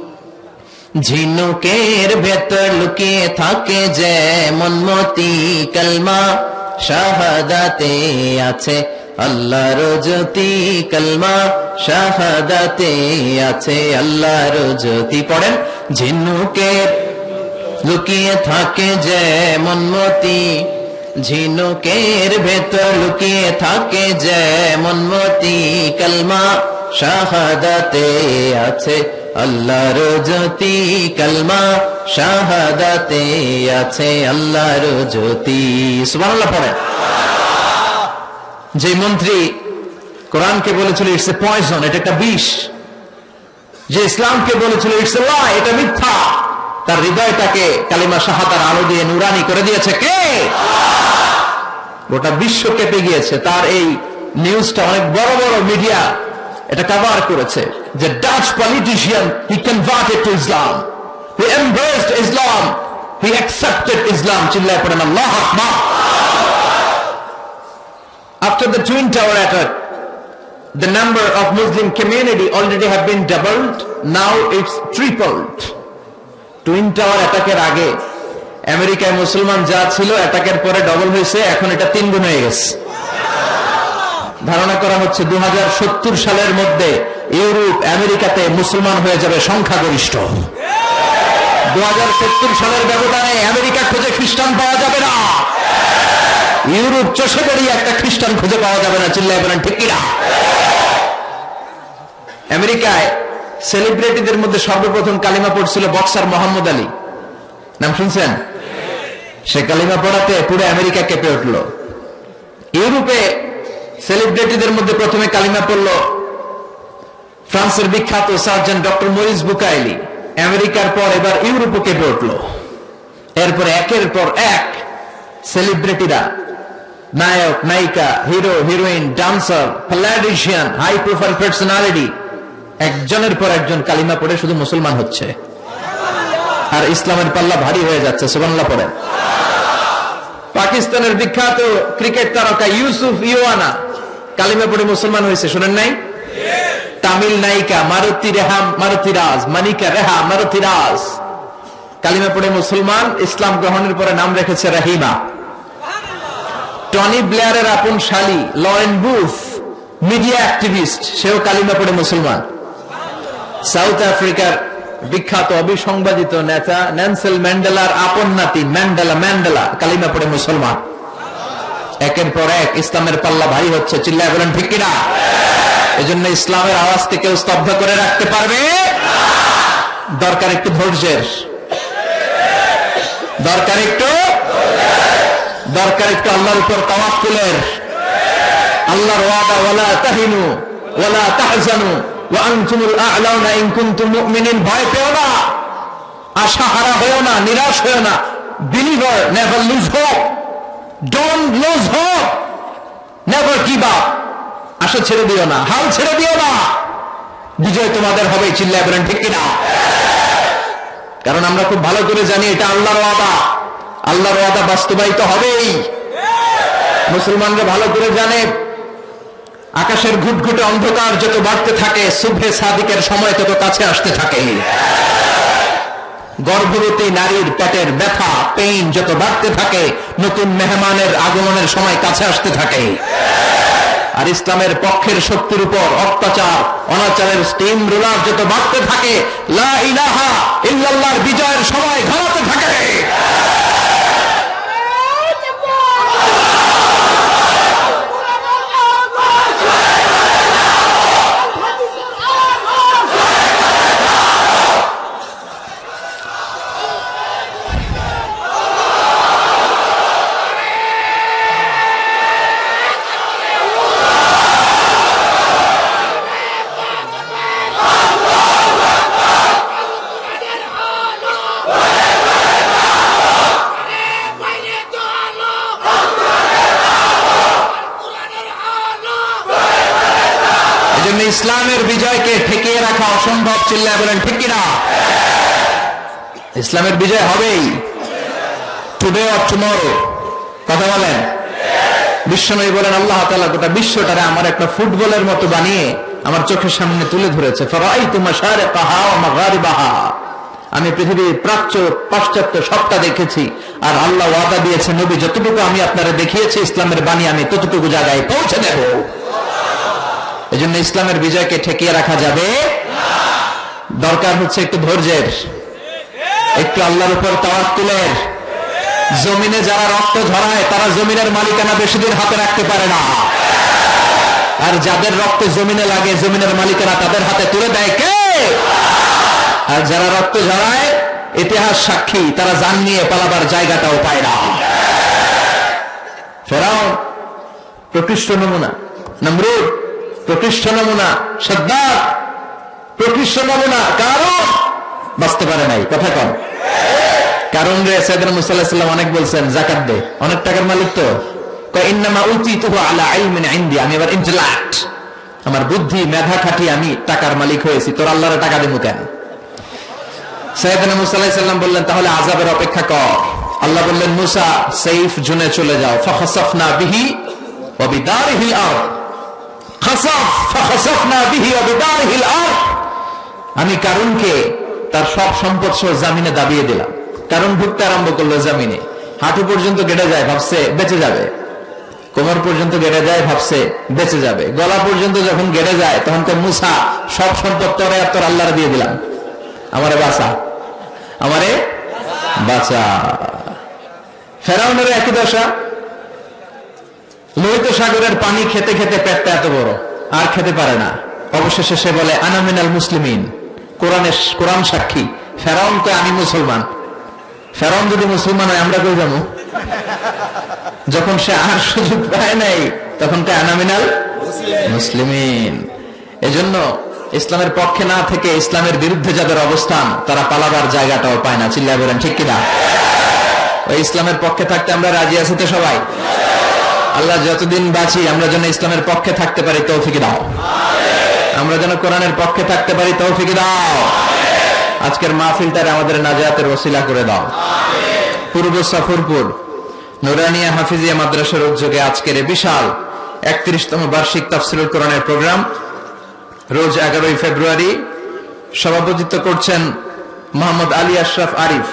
S1: ঝিনুকের ভেতর লুকিয়ে থাকে যেমন মতি, কালমা শাহাদাতে আছে আল্লাহর জ্যোতি, কালমা শাহাদাতে আছে আল্লাহর জ্যোতি। পড়েন, ঝিনুকের লুকিয়ে থাকে যেমন মতি, ঝিনুকের ভেতর লুকিয়ে থাকে যেমন মতি, কালমা শাহাদাতে আছে আল্লাহর জ্যোতি, কালমা শাহাদাতে আছে আল্লাহর জ্যোতি। সুবহানাল্লাহ পড়েন। যে মন্ত্রী কোরআনকে বলেছিল ইটস এ পয়জন, এটা একটা বিষ, যে ইসলামকে বলেছিল ইটস এ লাই, এটা মিথ্যা, তার হৃদয়টাকে কালিমা শাহাদার আলো দিয়ে নুরানি করে দিয়েছে কে? গোটা বিশ্ব কেঁপে গিয়েছে। তার এই নিউজটা অনেক বড় বড় মিডিয়া এটা কভার করেছে যে Dutch politician he converted to Islam. embraced Islam. He accepted Islam. Chillaye paren Allahu Akbar. After the Twin Tower attack, the number of Muslim community already have been doubled. Now it's tripled. Twin Tower attack এর আগে আমেরিকায় মুসলমান যা ছিল অ্যাটাকের পরে double হয়েছে, এখন এটা তিন গুণ হয়ে গেছে। ধারণা করা হচ্ছে দুই হাজার সত্তর সালের মধ্যে ইউরোপ আমেরিকাতে মুসলমান হয়ে যাবে সংখ্যাগরিষ্ঠ। দুই হাজার সত্তর সালের ব্যবধানে আমেরিকা খুঁজে খ্রিস্টান পাওয়া যাবে না, ইউরোপ চষে বেরিয়ে একটা খ্রিস্টান খুঁজে পাওয়া যাবে না। চিল্লায় বলেন ঠিক কিনা? আমেরিকায় সেলিব্রিটিদের মধ্যে সর্বপ্রথম কালিমা পড়ছিল বক্সার মোহাম্মদ আলী, নাম শুনছেন? সে কালিমা পড়াতে পুরো আমেরিকা কেঁপে উঠল। ইউরোপে সেলিব্রিটিদের মধ্যে প্রথমে কালিমা পড়ল ফ্রান্সের বিখ্যাত সার্জন ডক্টর মরিস বুকাইলি। আমেরিকার পর এবার ইউরোপও কেঁপে উঠল। এরপরে একের পর এক সেলিব্রিটিরা, নায়ক, নায়িকা, hero, heroine, dancer, politician, high profile personality একজনের পর একজন কালিমা পড়ে শুধু মুসলমান হচ্ছে, আর ইসলামের পাল্লা ভারী হয়ে যাচ্ছে। সুবহানাল্লাহ পড়েন। পাকিস্তানের বিখ্যাত ক্রিকেট তারকা ইউসুফ ইওয়ানা কালিমা পড়ে মুসলমান হয়েছে, শুনেন নাই? তামিল নায়িকা মারুতি রেহা মারুতি রাজ মানিকা রেহা মারুতি রাজ কালিমা পড়ে মুসলমান, ইসলাম গ্রহণের পরে নাম রেখেছে রাহিমা। টনি ব্লেয়ারের আপন শালী লরেন বুফ মিডিয়া অ্যাক্টিভিস্ট, সেও কালিমা পড়ে মুসলমান। সাউথ আফ্রিকার বিখ্যাত অবিসংবাদিত নেতা নেলসন ম্যান্ডেলার আপন নাতি ম্যান্ডেলা ম্যান্ডেলা কালিমা পড়ে মুসলমান। একের পর এক ইসলামের পাল্লা ভারী হচ্ছে। চিল্লায় বলেন ঠিক কিনা? এজন্য ইসলামের আওয়াজকে কেউ স্তব্ধ করে রাখতে পারবে? দরকার একটু ধৈর্যের, দরকার একটু দরকার একটু আল্লাহর উপর তাওয়াক্কুলের। আল্লাহর ওয়াদা ওয়ালা তাহিনু ওয়ালা তাহজানু ওয়া আনতুমুল আ'লাউনা ইন কুনতুম মুমিনিন। ভয় পেও না, আশা হারা হয়ো না, নিরাশ হয়ো না। Believer never lose hope, don't lose hope, never give up. আশা ছেড়ে দিও না, হাল ছেড়ে দিও না, বিজয় তোমাদের হবে। চিল্লায় বলেন ঠিক কিনা? কারণ আমরা খুব ভালো করে জানি এটা আল্লাহর ওয়াদা, আল্লাহর ওয়াদা বাস্তবায়িত হবেই। মুসলমানরা ভালো করে জানে আকাশের ঘুটঘুটে অন্ধকার যত বাড়তে থাকে, সুবহে সাদিকের সময় তত কাছে আসতে থাকে। গর্ভবতী নারীর পেটের ব্যথা পেইন যত বাড়তে থাকে, নতুন মেহমানের আগমনের সময় কাছে আসতে থাকে। আর ইসলামের পক্ষের শক্তির উপর অত্যাচার অনাচারের স্টিম রোলার যত বাড়তে থাকে, লা ইলাহা ইল্লাল্লাহর বিজয়ের সময় ঘনাতে থাকে। ইসলামের বিজয়কে ঠেকিয়ে রাখা অসম্ভব। চিল্লায় বলেন ঠিক কিনা? ইসলামের বিজয় হবেই, টুডে অর টুমরো। কথা বলেন। বিশ্বনবী বলেন আল্লাহ তাআলা গোটা বিশ্বটারে আমার একটা ফুটবলের মতো বানিয়ে আমার চোখের সামনে তুলে ধরেছে। ফারাআইতু মাশারিকাহা ওয়া মাগারিবাহা, আমি পৃথিবীর প্রাচ্য পাশ্চাত্য সবটা দেখেছি। আর আল্লাহ ওয়াদা দিয়েছে, নবী যতটুকু আমি আপনারা দেখিয়েছি ইসলামের বাণী আমি ততটুকু জায়গায় পৌঁছে দেব। এজন্য ইসলামের বিজয়কে ঠেকিয়ে রাখা যাবে না। দরকার হচ্ছে একটু ধৈর্যের, একটু আল্লাহর উপর তাওয়াক্কুলের। জমিনে যারা রক্ত ঝরায় তারা জমিনের মালিকানা বেশি দিন হাতে রাখতে পারে না, আর যাদের রক্ত জমিনে লাগে জমিনের মালিকানা তাদের হাতে তুলে দেয় কে? আর যারা রক্ত ঝরায় ইতিহাস সাক্ষী, তারা জান নিয়ে পালাবার জায়গাটাও পায় না। ফেরাউন প্রকৃষ্ট নমুনা, নমরুদ প্রকৃষ্ট নমুনা, সাদ্দাত প্রকৃষ্ট নমুনা। কারণ বাঁচতে পারে নাই। কথা কম। কারণ রে সাইয়েদনা মুসা আলাইহিস সালাম অনেক বলছেন যাকাত দে, অনেক টাকার মালিক তো। কয় ইন্নামা উতিতুহু আলা ইলমিন ইনদি, আমি আবার ইন্টেলেক্ট, আমার বুদ্ধি মেধা খাটিয়ে আমি টাকার মালিক হয়েছি, তোর আল্লাহর টাকা দেবো কেন? সাইয়েদনা মুসা আলাইহিস সালাম বললেন তাহলে আযাবের অপেক্ষা কর। আল্লাহ বললেন মুসা সাইফ জুনে চলে যাও। ফাখাসাফনা বিহি ওয়া বিদারিহিল আরদ, খাসাফ ফাখাসাফনা বিহি ওয়া বিদারিহিল আরদ। আমি কারুনকে তার সব সম্পদ সহ জমিনে দাবিয়ে দিলাম। কারণ ঢুকতে আরম্ভ করলো জমিনে, হাঁটু পর্যন্ত গেড়ে যায়, ভাবছে বেঁচে যাবে। কোমর পর্যন্ত গেড়ে যায়, ভাবছে বেঁচে যাবে। গলা পর্যন্ত যখন গেড়ে যায় তখন তো মুসা সব সম্পদ তোরে আর তোর আল্লাহর দিয়ে দিলাম, আমারে বাঁচা, আমারে বাঁচা। ফেরাউনের একই দশা, লোহিত সাগরের পানি খেতে খেতে পেটটা এত বড়, আর খেতে পারে না। অবশেষে সে বলে আনা মিনাল মুসলিমিন, কোরআনের কোরআন সাক্ষী। ফেরাউন কয় আমি মুসলমান। ফেরাউন যদি মুসলমান হয় আমরা কই যাবো? যখন সে আর সুযোগ পায় নাই তখন কয় আনা মিনাল মুসলিমিন। এজন্য ইসলামের পক্ষে না থেকে ইসলামের বিরুদ্ধে যাদের অবস্থান তারা পালাবার জায়গাটাও পায় না। চিল্লায় বলেন ঠিক কিনা? ওই ইসলামের পক্ষে থাকতে আমরা রাজি আছি তো সবাই? আল্লাহ যতদিন বাঁচি আমরা যেন ইসলামের পক্ষে থাকতে পারি তৌফিক দাও। আমরা যেন কোরআনের পক্ষে থাকতে পারি তৌফিক দাও। আজকের মাহফিলটারে আমাদের নাজাতের ওসিলা করে দাও। পূর্ব সফরপুর নুরানিয়া হাফিজিয়া মাদ্রাসার উদ্যোগে আজকের এই বিশাল একত্রিশতম বার্ষিক তাফসীরুল কোরআনের প্রোগ্রাম রোজ এগারোই ফেব্রুয়ারি সভাপতিত্ব করছেন মোহাম্মদ আলী আশরাফ আরিফ।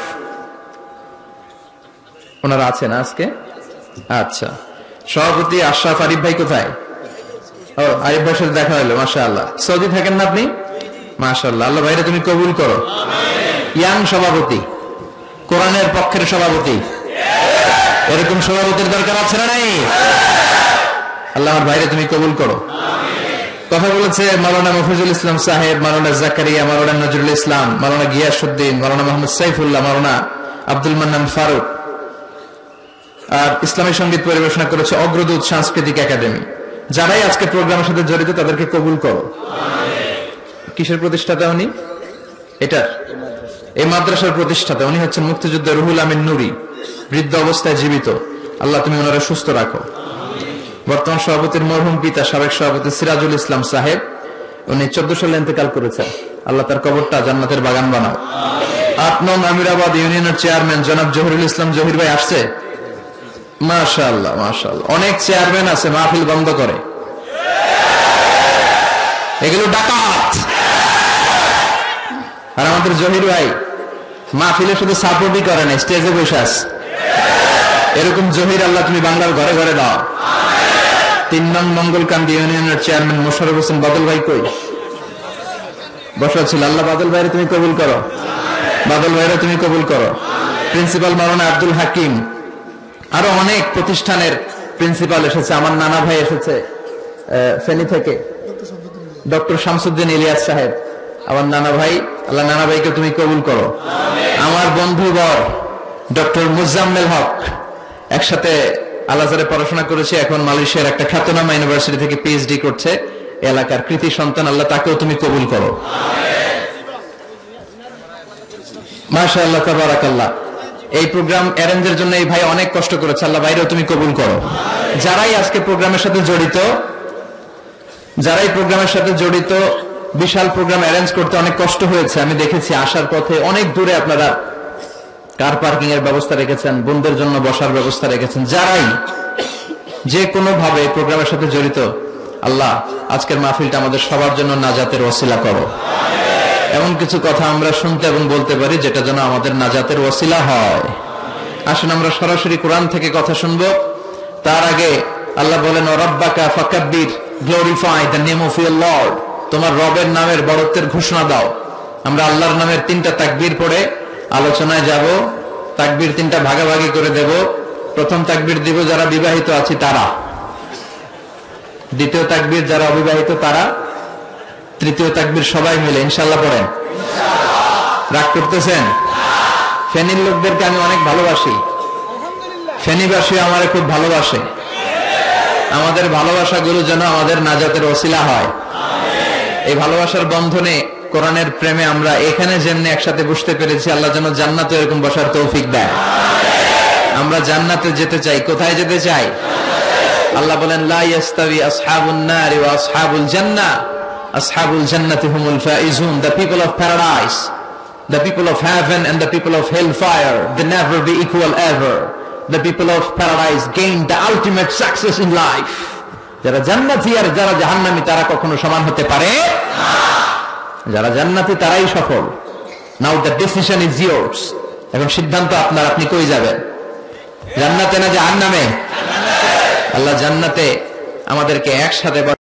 S1: ওনারা আছেন আজকে? আচ্ছা, সভাপতি আশরাফ আরিফ ভাই কোথায়? ও, আরিফ ভাইয়ের সাথে দেখা হলো, মাশাআল্লাহ। সৌদি থাকেন না আপনি? মাশাআল্লাহ, আল্লাহ ভাইরা তুমি কবুল করো। ইয়াং সভাপতি, কোরআনের পক্ষের সভাপতি, এরকম সভাপতির দরকার আছে না নাই? আল্লাহ আমার ভাইরা তুমি কবুল করো। কথা বলেছে মাওলানা মফিজুল ইসলাম সাহেব, মাওলানা জাকারিয়া, মাওলানা নজরুল ইসলাম, মাওলানা গিয়াসউদ্দিন, মাওলানা মোহাম্মদ সাইফুল্লাহ, মাওলানা আব্দুল মান্নান ফারুক। আর ইসলামী সঙ্গীত পরিবেশনা করেছে অগ্রদূত সাংস্কৃতিক একাডেমি। যারাই আজকে প্রোগ্রামের সাথে জড়িত তাদেরকে কবুল করো। কিসের প্রতিষ্ঠাতা উনি? এটার এই মাদ্রাসার প্রতিষ্ঠাতা উনি হচ্ছেন মুক্তিযুদ্ধ রুহুল আমিন নুরি, বৃদ্ধ অবস্থায় জীবিত। আল্লাহ তুমি ওনারা সুস্থ রাখো। বর্তমান সভাপতির মরহুম পিতা সাবেক সভাপতি সিরাজুল ইসলাম সাহেব, উনি চোদ্দ সালে ইন্তেকাল করেছেন। আল্লাহ তার কবরটা জান্নাতের বাগান বানাও। আট নং আমিরাবাদ ইউনিয়নের চেয়ারম্যান জনাব জহিরুল ইসলাম জহির ভাই আসছে? মাশাআল্লাহ মাশাআল্লাহ। অনেক চেয়ারম্যান আছে মাহফিল বন্ধ করে, এগুলো ডাকাত। আর আমাদের জহির ভাই মাহফিলে শুধু সাপোর্টই করে না, স্টেজে বসে আছে। এরকম জহির আল্লাহ তুমি বাংলার ঘরে ঘরে দাও। তিন নং মঙ্গলকান্দি ইউনিয়নের চেয়ারম্যান মোশাররফ হোসেন বাদল ভাই কই? বসা ছিল। আল্লাহ বাদল ভাইরে তুমি কবুল করো, বাদল ভাইরে তুমি কবুল করো। প্রিন্সিপাল মাওলানা আব্দুল হাকিম, আরো অনেক প্রতিষ্ঠানের প্রিন্সিপাল এসেছে। আমার নানা ভাই এসেছে ফেনী থেকে, ডক্টর শামসুদ্দিন ইলিয়াস সাহেব, আমার নানা ভাই। আল্লাহ নানা ভাইকে তুমি কবুল করো। আমার বন্ধুবর ডক্টর মুজাম্মেল হক, একসাথে আল আজহারে পড়াশোনা করেছে, এখন মালয়েশিয়ার একটা খ্যাতনামা ইউনিভার্সিটি থেকে পিএইচডি করছে। এলাকার কৃতি সন্তান, আল্লাহ তাকেও তুমি কবুল করো। মাশাআল্লাহ তাবারাকাল্লাহ। এই প্রোগ্রাম অ্যারেঞ্জের জন্য এই ভাই অনেক কষ্ট করেছে, আল্লাহ ভাইরেও তুমি কবুল করো। যারাই আজকে প্রোগ্রামের সাথে জড়িত, যারাই প্রোগ্রামের সাথে জড়িত, বিশাল প্রোগ্রাম অ্যারেঞ্জ করতে অনেক কষ্ট হয়েছে। আমি দেখেছি আসার পথে অনেক দূরে আপনারা কার পার্কিং এর ব্যবস্থা রেখেছেন, বোনদের জন্য বসার ব্যবস্থা রেখেছেন। যারাই যে কোনো ভাবে প্রোগ্রামের সাথে জড়িত, আল্লাহ আজকের মাহফিলটা আমাদের সবার জন্য নাজাতের ওসিলা করো। এমন কিছু কথা আমরা শুনতে এবং বলতে পারি যেটা যেন আমাদের নাজাতের ওসিলা হয়। আসুন আমরা সরাসরি কোরআন থেকে কথা শুনবো। তার আগে আল্লাহ বলেন রাব্বাকা ফাকাব্বির, glorify the name of your lord. তোমার রবের নামের বড়ত্বের ঘোষণা দাও। আমরা আল্লাহর নামের তিনটা তাকবীর পড়ে আলোচনায় যাব। তাকবীর তিনটা ভাগাভাগি করে দেব। প্রথম তাকবীর দিব যারা বিবাহিত আছি তারা, দ্বিতীয় তাকবীর যারা অবিবাহিত তারা, তৃতীয় তাকবীর সবাই মিলে ইনশাআল্লাহ পড়েন। রাগ করতেছেন? ফেনীর লোকদেরকে আমি অনেক ভালোবাসি, ফেনীবাসী আমারে খুব ভালোবাসে। আমাদের ভালোবাসাগুলো যেন আমাদের নাজাতের ওসিলা হয়। এই ভালোবাসার বন্ধনে, কোরআনের প্রেমে আমরা এখানে যেমনি একসাথে বসতে পেরেছি, আল্লাহ যেন জান্নাতে এরকম বসার তৌফিক দেয়। আমরা জান্নাতে যেতে চাই। কোথায় যেতে চাই? আল্লাহ বলেন লা ইয়াস্তাবি আসহাবুন নারি ওয়া আসহাবুল জান্নাহ, আসহাবুল জান্নাতি হুমুল ফাইজুন, the people of paradise The people of heaven and the people of hellfire, they never be equal ever. The people of paradise gain the ultimate success in life. যারা জান্নাতি আর যারা জাহান্নামী তারা কখনো সমান হতে পারে না। যারা জান্নাতি তারাই সফল। Now the decision is yours. এখন সিদ্ধান্ত আপনার, আপনি কই যাবেন? জান্নাতে না জাহান্নামে? আল্লাহ জান্নাতে আমাদেরকে একসাথে